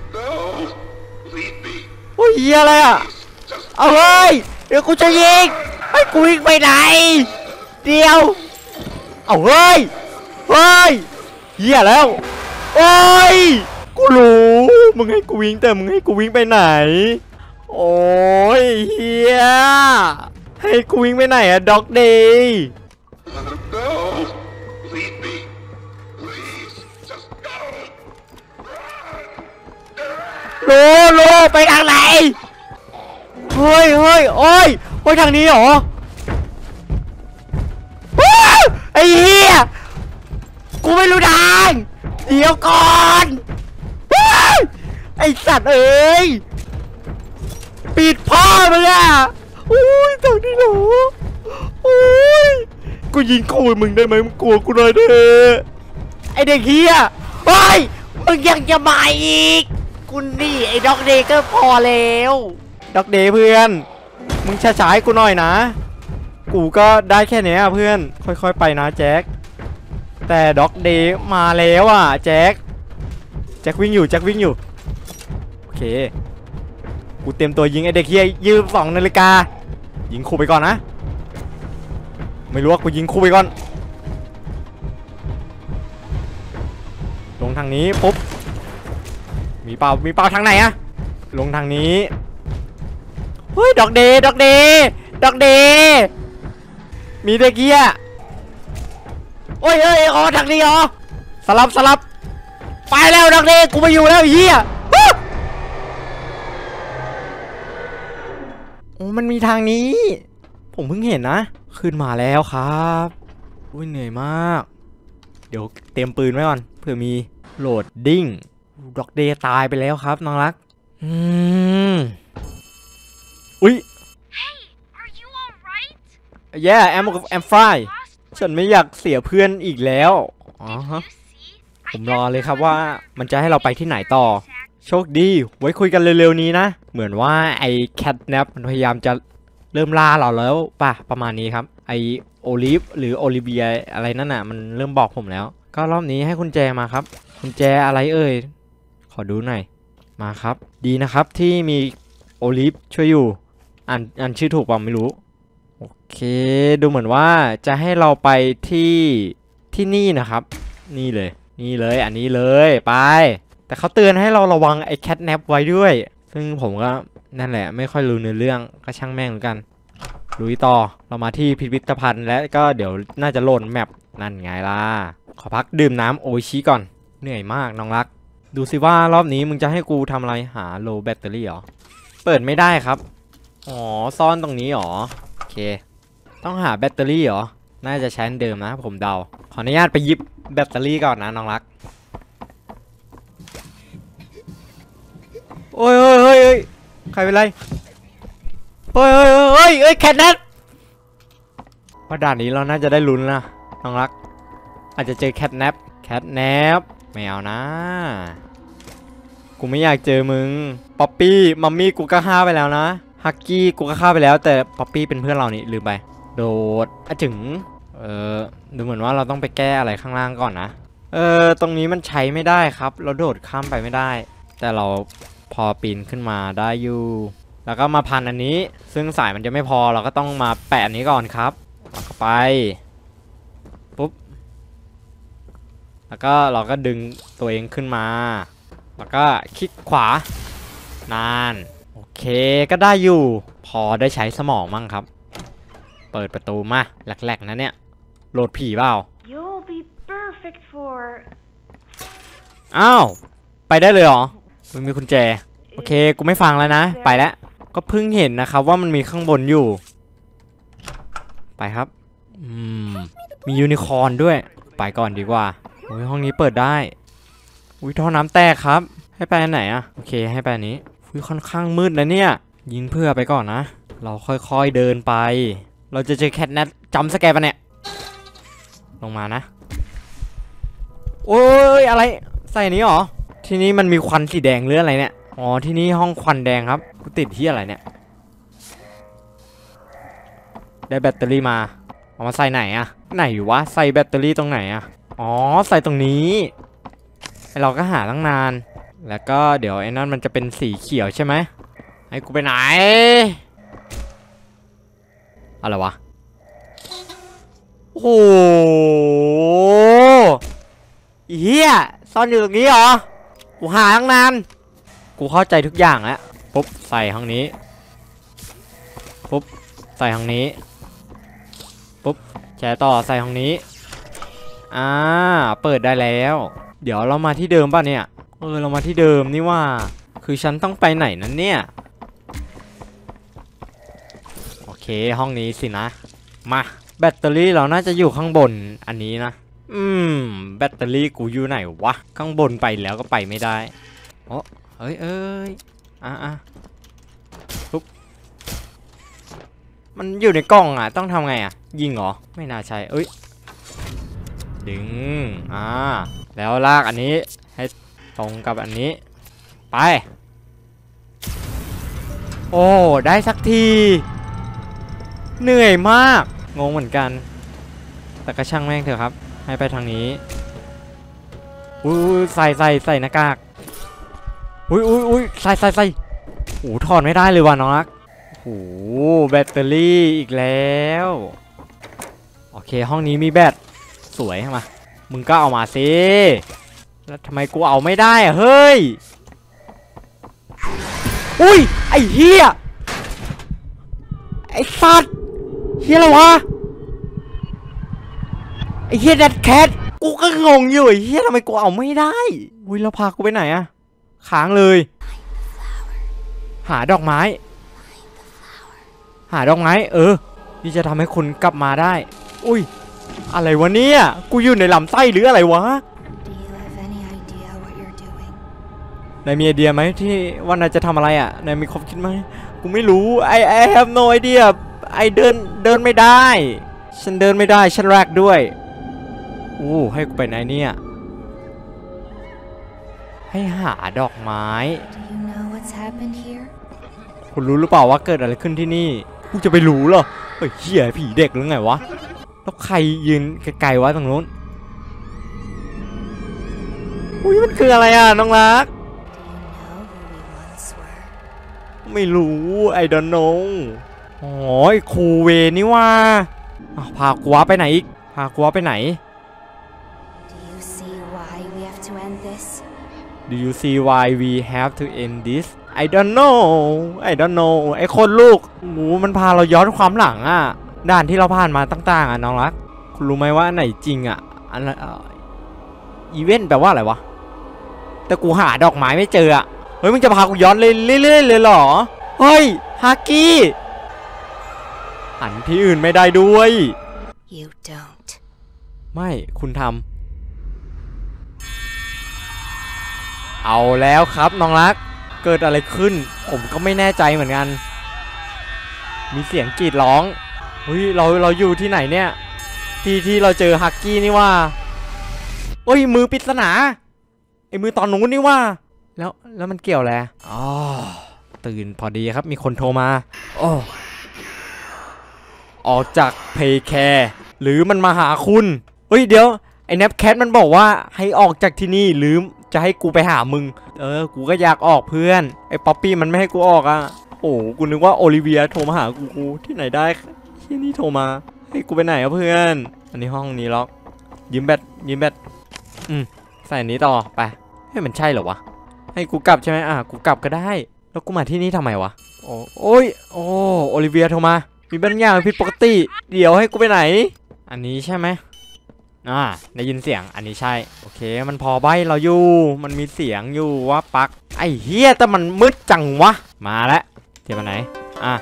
โอ้ยเฮียอะไรอ่ะเอาเฮ้ยเดี๋ยวกูจะยิงไอ้กูวิ่งไปไหนเดี๋ยวเอาเฮ้ยเฮ้ยเฮียแล้วโอ้ยกูรู้มึงให้กูวิ่งแต่มึงให้กูวิ่งไปไหนโอ้ยเฮียให้กูวิ่งไปไหนอะด็อกเดย์โลโลไปทางไหนเฮ้ยเฮ้ยโอ้ยโอ้ยทางนี้เหรอไอ้เหี้ยกูไม่รู้ทางเดี๋ยวก่อนไอ้สัตว์เอ้ยปิดพ่อมึงอ่ะโอ้ยทางนี้เหรอโอ้ยกูยิงขู่มึงได้ไหมมึงกลัวกูหน่อยเถอะไอ้เด็กเหี้ยเฮ้ยมึงยังจะมาอีกกูนี่ไอ้ด็อกเดย์ก็พอแล้วด็อกเดย์เพื่อนมึงช้าๆให้กูหน่อยนะกูก็ได้แค่นี้อ่ะเพื่อนค่อยๆไปนะแจ็คแต่ด็อกเดย์มาแล้วอ่ะแจ็คแจ็ควิ่งอยู่แจ็ควิ่งอยู่โอเคกูเตรียมตัวยิงไอเด็กเฮียยืมสองนาฬิกายิงคู่ไปก่อนนะไม่รู้ว่ากูยิงคู่ไปก่อนลงทางนี้ปุ๊บมีเปล่ามีเปล่าทางไหนอะลงทางนี้เฮ้ยด็อกเดย์ด็อกเดย์ด็อกเดย์มีเด็กเฮียโอ้ยเอ้ยอ๋อทางนี้เหรอสลับสลับไปแล้วด็อกเดย์กูมาอยู่แล้วเฮียโอ้มันมีทางนี้ผมเพิ่งเห็นนะขึ้นมาแล้วครับอุ้ยเหนื่อยมากเดี๋ยวเตรียมปืนไว้ก่อนเผื่อมีโหลดดิ้งด็อกเดย์ตายไปแล้วครับน้องรักอืมอุ้ย yeah I'm I'm fine ฉันไม่อยากเสียเพื่อนอีกแล้วอ๋อฮะผมรอเลยครับว่ามันจะให้เราไปที่ไหนต่อโชคดีไว้คุยกันเร็วๆนี้นะเหมือนว่าไอ้แคทแนปมันพยายามจะเริ่มล่าเราแล้วป่ะประมาณนี้ครับไอโอลิฟหรือโอลิเวียอะไรนั่นน่ะมันเริ่มบอกผมแล้วก็รอบนี้ให้กุญแจมาครับกุญแจอะไรเอ่ยขอดูหน่อยมาครับดีนะครับที่มีโอลิฟช่วยอยู่อ่านอ่านชื่อถูกป่ะไม่รู้โอเคดูเหมือนว่าจะให้เราไปที่ที่นี่นะครับนี่เลยนี่เลยอันนี้เลยไปแต่เขาเตือนให้เราระวังไอ้แคทแนปไว้ด้วยซึ่งผมก็นั่นแหละไม่ค่อยรู้ในเรื่องก็ช่างแม่งเหมือนกันลุยต่อเรามาที่พิพิธภัณฑ์และก็เดี๋ยวน่าจะโหลดแมปนั่นไงล่ะขอพักดื่มน้ำโออิชิก่อนเหนื่อยมากน้องรักดูสิว่ารอบนี้มึงจะให้กูทำอะไรหาโลแบตเตอรี่เหรอเปิดไม่ได้ครับอ๋อซ่อนตรงนี้เหรอโอเคต้องหาแบตเตอรี่เหรอน่าจะใช้เดิมนะผมเดาขออนุญาตไปหยิบแบตเตอรี่ก่อนนะน้องรักโอ้ยเฮ้ยเฮ้ยใครเป็นไรเฮ้ยเฮ้ยเฮ้ยเฮ้ยแคทแนทว่าด่านนี้เราน่าจะได้ลุ้นนะน้องรักอาจจะเจอแคทแนปแคทแนปไม่เอานะกูไม่อยากเจอมึงป๊อปปี้มัมมี่กูก็ฆ่าไปแล้วนะฮักกี้กูก็ฆ่าไปแล้วแต่ป๊อปปี้เป็นเพื่อนเรานี่ลืมไปโดดอะถึงเออดูเหมือนว่าเราต้องไปแก้อะไรข้างล่างก่อนนะเออตรงนี้มันใช้ไม่ได้ครับเราโดดข้ามไปไม่ได้แต่เราพอปีนขึ้นมาได้อยู่แล้วก็มาพันอันนี้ซึ่งสายมันจะไม่พอเราก็ต้องมาแปะอันนี้ก่อนครับแล้วก็ไปปุ๊บแล้วก็เราก็ดึงตัวเองขึ้นมาแล้วก็คลิกขวานานโอเคก็ได้อยู่พอได้ใช้สมองมั่งครับเปิดประตูมาแหลกๆนะเนี่ยโหลดผีเปล่า You'll be perfect for อ้าวไปได้เลยเหรอมันมีกุญแจโอเคกูไม่ฟังแล้วนะไปแล้วก็เพิ่งเห็นนะครับว่ามันมีข้างบนอยู่ไปครับอืมมียูนิคอร์นด้วยไปก่อนดีกว่าโอ้ยห้องนี้เปิดได้อุ้ยท่อน้ำแตกครับให้ไปอันไหนอะโอเคให้ไปอันนี้อุ้ยค่อนข้างมืดนะเนี่ยยิงเพื่อไปก่อนนะเราค่อยๆเดินไปเราจะเจอแคทแนทจำสแกร์ปะเนี่ยลงมานะโอ้ยอะไรใส่นี้หรอที่นี่มันมีควันสีแดงหรืออะไรเนี่ยอ๋อที่นี่ห้องควันแดงครับกูติดที่อะไรเนี่ยได้แบตเตอรี่มาเอามาใส่ไหนอะไหนอยู่วะใส่แบตเตอรี่ตรงไหนอะอ๋อใส่ตรงนี้ไอเราก็หาตั้งนานแล้วก็เดี๋ยวไอ้นั่นมันจะเป็นสีเขียวใช่ไหมให้กูไปไหนอะไรวะโอ้โหเฮียซ่อนอยู่ตรงนี้เหรอกูหาตั้งนานกูเข้าใจทุกอย่างแล้วปุ๊บใส่ห้องนี้ปุ๊บใส่ห้องนี้ปุ๊บแชร์ต่อใส่ห้องนี้อ่าเปิดได้แล้วเดี๋ยวเรามาที่เดิมป่ะเนี่ยเออเรามาที่เดิมนี่ว่าคือฉันต้องไปไหนนั้นเนี่ยโอเคห้องนี้สินะมาแบตเตอรี่เราน่าจะอยู่ข้างบนอันนี้นะอืมแบตเตอรี่กูอยู่ไหนวะข้างบนไปแล้วก็ไปไม่ได้โอ้เอ้ยเอ้ยอ่ะอ่ะปุ๊บมันอยู่ในกล่องอ่ะต้องทำไงอ่ะยิงเหรอไม่น่าใช่เอ้ยดึงอ่าแล้วลากอันนี้ให้ตรงกับอันนี้ไปโอ้ได้สักทีเหนื่อยมากงงเหมือนกันแต่ก็ช่างแม่งเถอะครับให้ไปทางนี้อุ้ยใส่ใส่ใส่หน้ากากอุ้ยอุ้ยอุ้ยใส่ใส่ใส่โอ้ถอดไม่ได้เลยว่ะน้องรักโอ้แบตเตอรี่อีกแล้วโอเคห้องนี้มีแบตสวยมามึงก็เอามาสิแล้วทำไมกูเอาไม่ได้อะเฮ้ยอุ้ยไอ้เหี้ยไอ้สัตว์เหี้ยอะไรวะไอ้เหี้ยแดดแคทกูก็งงอยู่ไอ้เหี้ยทำไมกูเอาไม่ได้อุ้ยแล้วพากูไปไหนอะค้างเลยหาดอกไม้หาดอกไม้เออที่จะทำให้คุณกลับมาได้อุ้ยอะไรวะเนี่ยกูอยู่ในลำไส้หรืออะไรวะนายมีไอเดียไหมที่ว่านายจะทำอะไรอ่ะนายมีความคิดไหมกูไม่รู้ I I have no idea ไอเดินเดินไม่ได้ฉันเดินไม่ได้ฉันแรกด้วยอู้ให้กูไปไหนเนี่ยให้หาดอกไม้คุณรู้หรือเปล่าว่าเกิดอะไรขึ้นที่นี่กูจะไปรู้เหรอเฮ้ยเหี้ยผีเด็กหรือไงวะแล้วใครยืนไกลๆวะตรงนู้นอุ้ยมันคืออะไรอ่ะน้องรักไม่รู้ I don't know อ๋อไอ้ครูเวนี่ว่าพากัวไปไหนอีกพากัวไปไหน Do you see why we have to end this I don't know I don't know ไอ้คนลูกหมูมันพาเราย้อนความหลังอ่ะด่านที่เราผ่านมาต่างๆอ่ะน้องรักคุณรู้ไหมว่าไหนจริงอ่ะอันอีเวนต์แปลว่าอะไรวะแต่กูหาดอกไม้ไม่เจออะเฮ้ยมึงจะพากูย้อนเลยเรื่อยๆเลยเหรอเฮ้ยฮักกี้หันที่อื่นไม่ได้ด้วย You don't. ไม่คุณทำเอาแล้วครับน้องรักเกิดอะไรขึ้นผมก็ไม่แน่ใจเหมือนกันมีเสียงกรีดร้องเฮ้ยเราเราอยู่ที่ไหนเนี่ยที่ที่เราเจอฮักกี้นี่ว่าเฮ้ยมือปริศนาไอ้มือตอนนู้นนี่ว่าแล้วแล้วมันเกี่ยวอะไรอ๋อตื่นพอดีครับมีคนโทรมาโอ้ออกจากเพย์แคร์หรือมันมาหาคุณเฮ้ยเดี๋ยวไอ้แนปแคทมันบอกว่าให้ออกจากที่นี่หรือจะให้กูไปหามึงเออกูก็อยากออกเพื่อนไอ้ป๊อปปี้มันไม่ให้กูออกอ่ะโอ้กูนึกว่าโอลิเวียโทรมาหากูกูที่ไหนได้ที่นี่โทรมาให้กูไปไหนอะเพื่อนอันนี้ห้องนี้ล็อกยืมแบตยืมแบตอืมใส่อันนี้ต่อไปให้มันใช่เหรอวะให้กูกลับใช่ไหมอ่ะกูกลับก็ได้แล้วกูมาที่นี่ทำไมวะโอ้โอ้ยโอ้โอลิเวียโทรมามีบางอย่างผิดปกติเดี๋ยวให้กูไปไหนอันนี้ใช่ไหมอ่าได้ยินเสียงอันนี้ใช่โอเคมันพอใบเราอยู่มันมีเสียงอยู่ว่าปักไอ้เฮียแต่มันมืดจังวะมาแล้วเทียบมาไหนอ่ะ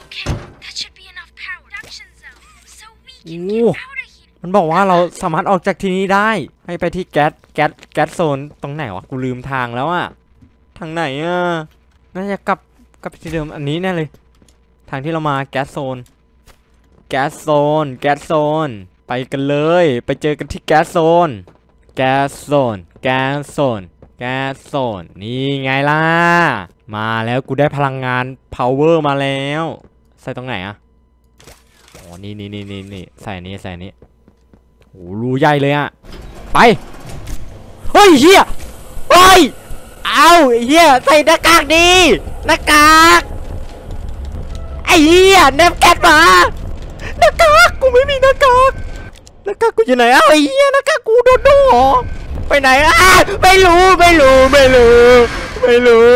โอ้มันบอกว่าเราสามารถออกจากที่นี้ได้ให้ไปที่แก๊สแก๊สแก๊สโซนตรงไหนวะกูลืมทางแล้วอะทางไหนอะน่าจะกลับกลับที่เดิมอันนี้แน่เลยทางที่เรามาแก๊สโซนแก๊สโซนแก๊สโซนไปกันเลยไปเจอกันที่แก๊สโซนแก๊สโซนแก๊สโซนแก๊สโซนนี่ไงล่ะมาแล้วกูได้พลังงาน power มาแล้วใส่ตรงไหนอะอ๋อนี่นี่นี่นี่นี่ใส่นี้ใส่นี้โอ้รูใหญ่เลยอะไปเฮ้ยเฮียเฮ้ยเอาเฮียใส่หน้ากากดีหน้ากากไอ้เฮียเนฟแกตมาหน้ากากกูไม่มีหน้ากากหน้ากากกูอยู่ไหนอ้าวไอ้เหี้ยหน้ากากกูโดนโดนหรอไปไหนอ่ะไม่รู้ไม่รู้ไม่รู้ไม่รู้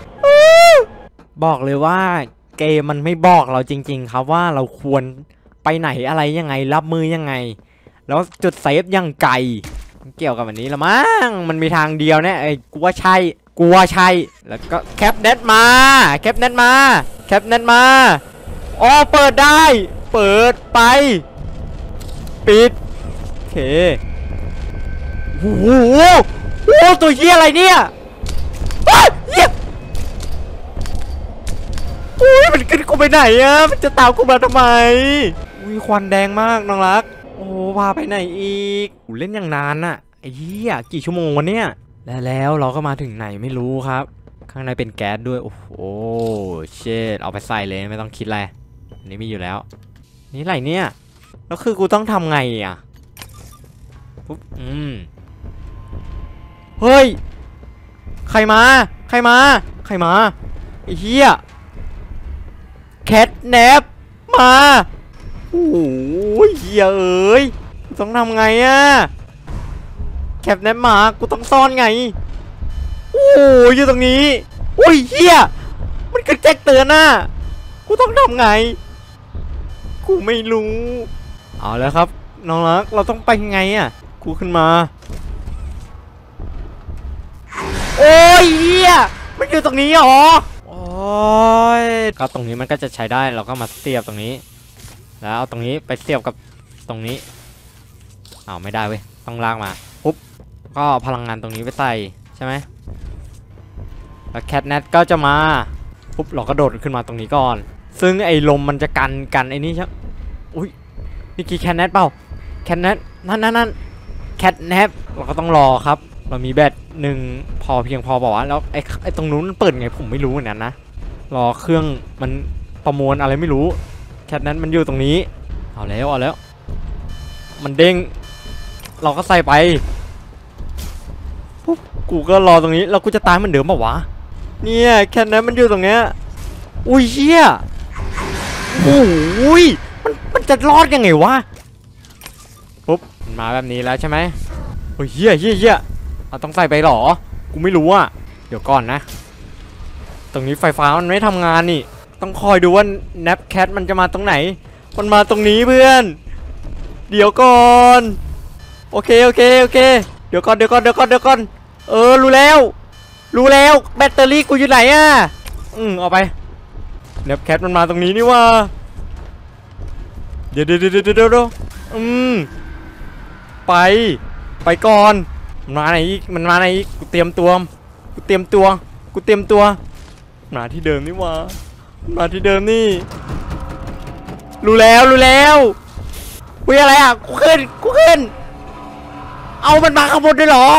บอกเลยว่าเกมมันไม่บอกเราจริงๆครับว่าเราควรไปไหนอะไรยังไงรับมือยังไงแล้วจุดเซฟยังไกลเกี่ยวกับอันนี้ละมั้งมันมีทางเดียวเนี่ยไอ้กูว่าใช่กูว่าใช่แล้วก็แคปเน็ตมาแคปเน็ตมาแคปเน็ตมาอ๋อเปิดได้เปิดไปปิดโอเคโอ้โหโอ้ตัวเหี้ยอะไรเนี่ยเหี้ยอุ้ยมันขึ้นกูไปไหนอะมันจะตามกูมาทำไมอุ้ยควันแดงมากน้องรักโอ้พาไปไหนอีกกูเล่นอย่างนานอะไอ้เหี้ยกี่ชั่วโมงวะเนี่ยแล้วแล้วเราก็มาถึงไหนไม่รู้ครับข้างในเป็นแก๊สด้วยโอ้โหเชดเอาไปใส่เลยไม่ต้องคิดอะไรอันนี้มีอยู่แล้วนี่อะไรเนี่ยแล้วคือกูต้องทำไงอ่ะปุ๊บอืมเฮ้ยใครมาใครมาใครมาไอ้เหี้ยแคทแนปมาโอ้โหเหี้ยเอ้ยกูต้องทำไงอ่ะแคทแนปมากูต้องซ่อนไงโอ้ยอยู่ตรงนี้โอ้ยเหี้ยมันกระแจกเตือนน่ะกูต้องทำไงกูไม่รู้เอาแล้วครับน้องรักเราต้องไปยังไงอ่ะกูขึ้นมาโอ้ยเหี้ยมันอยู่ตรงนี้เหรอโอ้ยก็ตรงนี้มันก็จะใช้ได้เราก็มาเสียบตรงนี้แล้วเอาตรงนี้ไปเสียบกับตรงนี้อ้าวไม่ได้เว้ยต้องลากมาปุ๊บก็พลังงานตรงนี้ไปใส่ใช่ไหมแล้วแคทเน็ตก็จะมาปุ๊บเราก็โดดขึ้นมาตรงนี้ก่อนซึ่งไอ้ลมมันจะกันกันไอ้นี่ใช่อุ้ยนี่กี่แคทเน็ตเปล่าแคทเน็ตนั่นนั่นนั่นแคทเน็ตเราก็ต้องรอครับเรามีแบตหนึ่งพอเพียงพอบอกว่าแล้วไอ้ไอ้ตรงนู้นมันเปิดไงผมไม่รู้เหมือนกันนะรอเครื่องมันประมวลอะไรไม่รู้แคทเน็ตมันอยู่ตรงนี้เอาแล้วเอาแล้วมันเด้งเราก็ใส่ไปปุ๊บกูก็รอตรงนี้แล้วกูจะตายเหมือนเดิมเปล่าวะเนี่ยแคทเน็ตมันอยู่ตรงเนี้ยอุ้ยเชี่ยโอ้ยมันมันจะรอดยังไงวะปุ๊บมันมาแบบนี้แล้วใช่ไหมโอ้ยเฮี้ยเฮี้ยเฮี้ยเราต้องใส่ไปหรอกูไม่รู้อ่ะเดี๋ยวก่อนนะตรงนี้ไฟฟ้ามันไม่ทำงานนี่ต้องคอยดูว่าแนปแคทมันจะมาตรงไหนมันมาตรงนี้เพื่อนเดี๋ยวก่อนโอเคโอเคโอเคเดี๋ยวก่อนเดี๋ยวก่อนเดี๋ยวก่อนเดี๋ยวก่อนเออรู้แล้วรู้แล้วแบตเตอรี่กูอยู่ไหนอ่ะอืมเอาไปเนปแคทมันมาตรงนี้นี่ว่าเดี๋ยวเดี๋ยวเดี๋ยวเดี๋ยวอืมไปไปก่อนมันมาไหนอีกมันมาไหนอีกกูเตรียมตัวกูเตรียมตัวกูเตรียมตัวมาที่เดิมนี่ว่ามาที่เดิมนี่รู้แล้วรู้แล้ววิ่งอะไรอ่ะกูขึ้นกูขึ้นเอามันมาข้างบนด้วยเหรอ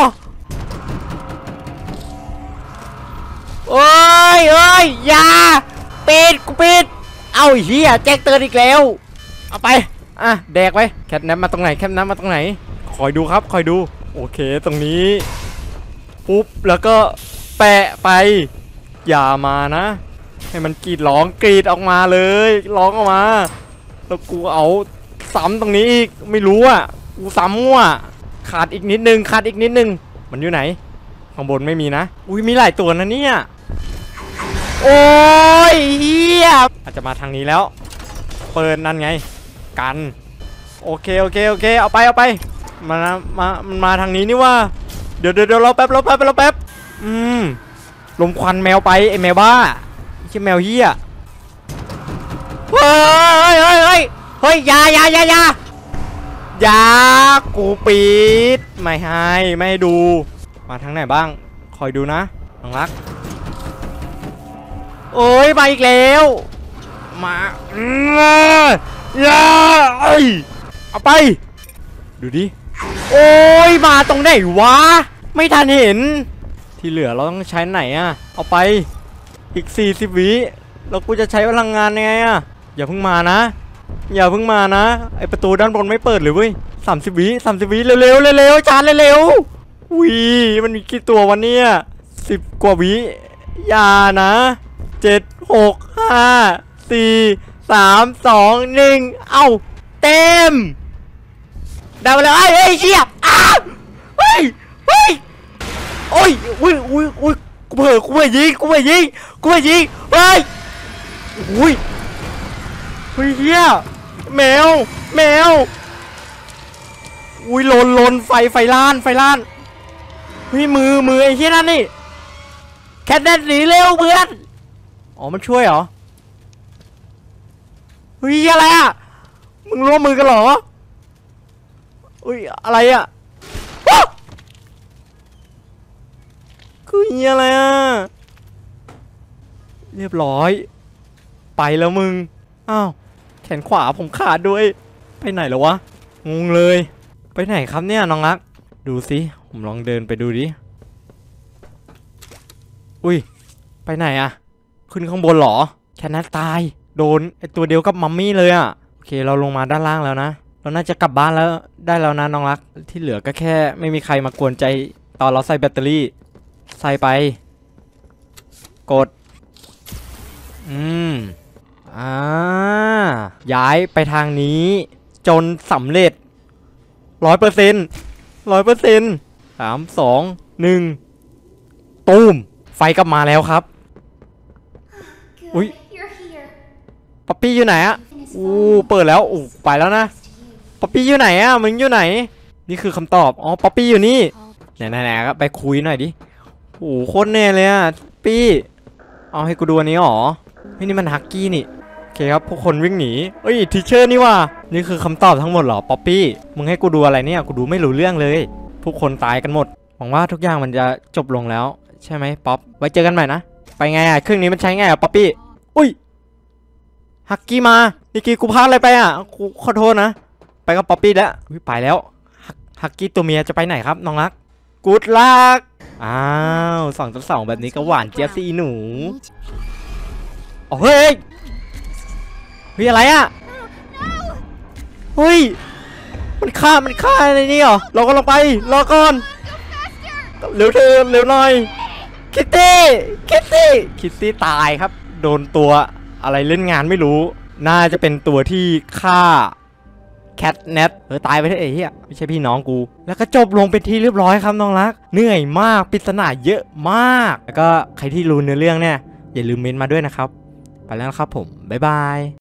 โอ้ยเอ้ยอย่าปิดกูปิดเอาเฮียแจ็คเตือนอีกแล้วเอาไปอ่ะแดกไปแคทแนปมาตรงไหนแคทแนปมาตรงไหนคอยดูครับคอยดูโอเคตรงนี้ปุ๊บแล้วก็แปะไปอย่ามานะให้มันกรีดร้องกรีดออกมาเลยร้องออกมาแล้วกูเอาซ้ำตรงนี้อีกไม่รู้อ่ะกูซ้ำมั่วขาดอีกนิดนึงขาดอีกนิดนึงมันอยู่ไหนข้างบนไม่มีนะอุ้ยมีหลายตัวนะเนี่ยโอ้ยเฮียอาจจะมาทางนี้แล้วเปิดนั่นไงกันโอเคโอเคโอเคเอาไปเอาไปมามามันมาทางนี้นี่ว่าเดี๋ยวเดี๋ยวเราแป๊บเราแป๊บเราแป๊บอืมลมควันแมวไปไอแมวบ้าไม่ใช่แมวเฮียเฮ้ยเฮ้ยเฮ้ยเฮ้ยยายายายายากูปิดไม่ให้ไม่ให้ดูมาทางไหนบ้างคอยดูนะน้องรักโอ้ยมาอีกแล้วมาอย่าเอ้ยเอาไปดูดิโอ้ยมาตรงไหนวะไม่ทันเห็นที่เหลือเราต้องใช้ไหนอะเอาไปอีกสี่สิบวิแล้วกูจะใช้พลังงานยังไงอะอย่าเพิ่งมานะอย่าเพิ่งมานะไอประตูด้านบนไม่เปิดเลยเว้ยสามสิบวิสามสิบวิเร็วเร็วเร็วจานเร็วๆวิมันมีกี่ตัววันนี้สิบกว่าวิอย่านะเจ็ดหกห้าสี่สามสองหนึ่งเอ้าเต็มดาวเลยเฮ้ยเชี่ยอ้าวเฮ้ยเฮ้ยโอ้ยอุ้ยอุ้ยอุ้ยกูเผลอกูเผลอยิงกูเผลอยิงกูเผลอยิงเฮ้ยอุ้ยเฮ้ยเฮียแมวแมวอุ้ยลนลนไฟไฟล้านไฟล้านเฮ้ยมือมือไอ้เฮียนั่นนี่แคทแนทหนีเร็วเพื่อนอ๋อมันช่วยเหรอเฮ้ยอะไรอ่ะมึงร่วมมือกันเหรออุ้ยอะไรอ่ะคือเฮียอะไรอ่ะเรียบร้อยไปแล้วมึงอ้าวแขนขวาผมขาดด้วยไปไหนแล้ววะงงเลยไปไหนครับเนี่ยน้องรักดูสิผมลองเดินไปดูดิอุ้ยไปไหนอะขึ้นข้างบนเหรอแค่นั้นตายโดนไอตัวเดียวกับมัมมี่เลยอะโอเคเราลงมาด้านล่างแล้วนะเราน่าจะกลับบ้านแล้วได้แล้วนะน้องรักที่เหลือก็แค่ไม่มีใครมากวนใจตอนเราใส่แบตเตอรี่ใส่ไปกดอืมอ่าย้ายไปทางนี้จนสำเร็จร้อยเปอร์เซ็นต์ร้อยเปอร์เซ็นต์สามสองหนึ่งตูมไฟกลับมาแล้วครับอุ้ยป๊อปปี้อยู่ไหนอะอู้เปิดแล้วอู้ไปแล้วนะป๊อปปี้อยู่ไหนอะมึงอยู่ไหนนี่คือคำตอบอ๋อป๊อปปี้อยู่นี่ไหนๆๆก็ไปคุยหน่อยดิโอ้โคตรแน่เลยอะปี้เอาให้กูดูอันนี้หรอนี่มันฮักกี้นี่โอเคครับพวกคนวิ่งหนีเอ้ยทีเชอร์นี่ว่านี่คือคำตอบทั้งหมดเหรอป๊อปปี้มึงให้กูดูอะไรเนี่ยกูดูไม่รู้เรื่องเลยผู้คนตายกันหมดหวังว่าทุกอย่างมันจะจบลงแล้วใช่ไหมป๊อปไว้เจอกันใหม่นะไปไงอ่ะเครื่องนี้มันใช้ไงอ่ะป๊อปปี้อุ้ยฮักกี้มานี่กี้กูพลาดอะไรไปอ่ะกูขอโทษนะไปกับป๊อปปี้แล้วไปแล้วฮักกี้ตัวเมียจะไปไหนครับน้องรักกูดลักอ้าวสองต่อสองแบบนี้ก็หวานเจี๊ยบสิหนูโอ้เฮ้ยเฮ้ยอะไรอ่ะเฮ้ยมันฆ่ามันฆ่าอะไรนี่เหรอเราก็ลงไปรอก่อนเร็วเธอเร็วหน่อยคิตตี้คิตตี้คิตตี้ตายครับโดนตัวอะไรเล่นงานไม่รู้น่าจะเป็นตัวที่ฆ่าแคทแนทเออตายไปเถอะไอ้เหี้ยไม่ใช่พี่น้องกูแล้วก็จบลงเป็นที่เรียบร้อยครับน้องรักเหนื่อยมากปริศนาเยอะมากแล้วก็ใครที่รู้เนื้อเรื่องเนี่ยอย่าลืมเมนต์มาด้วยนะครับไปแล้วครับผมบ๊ายบาย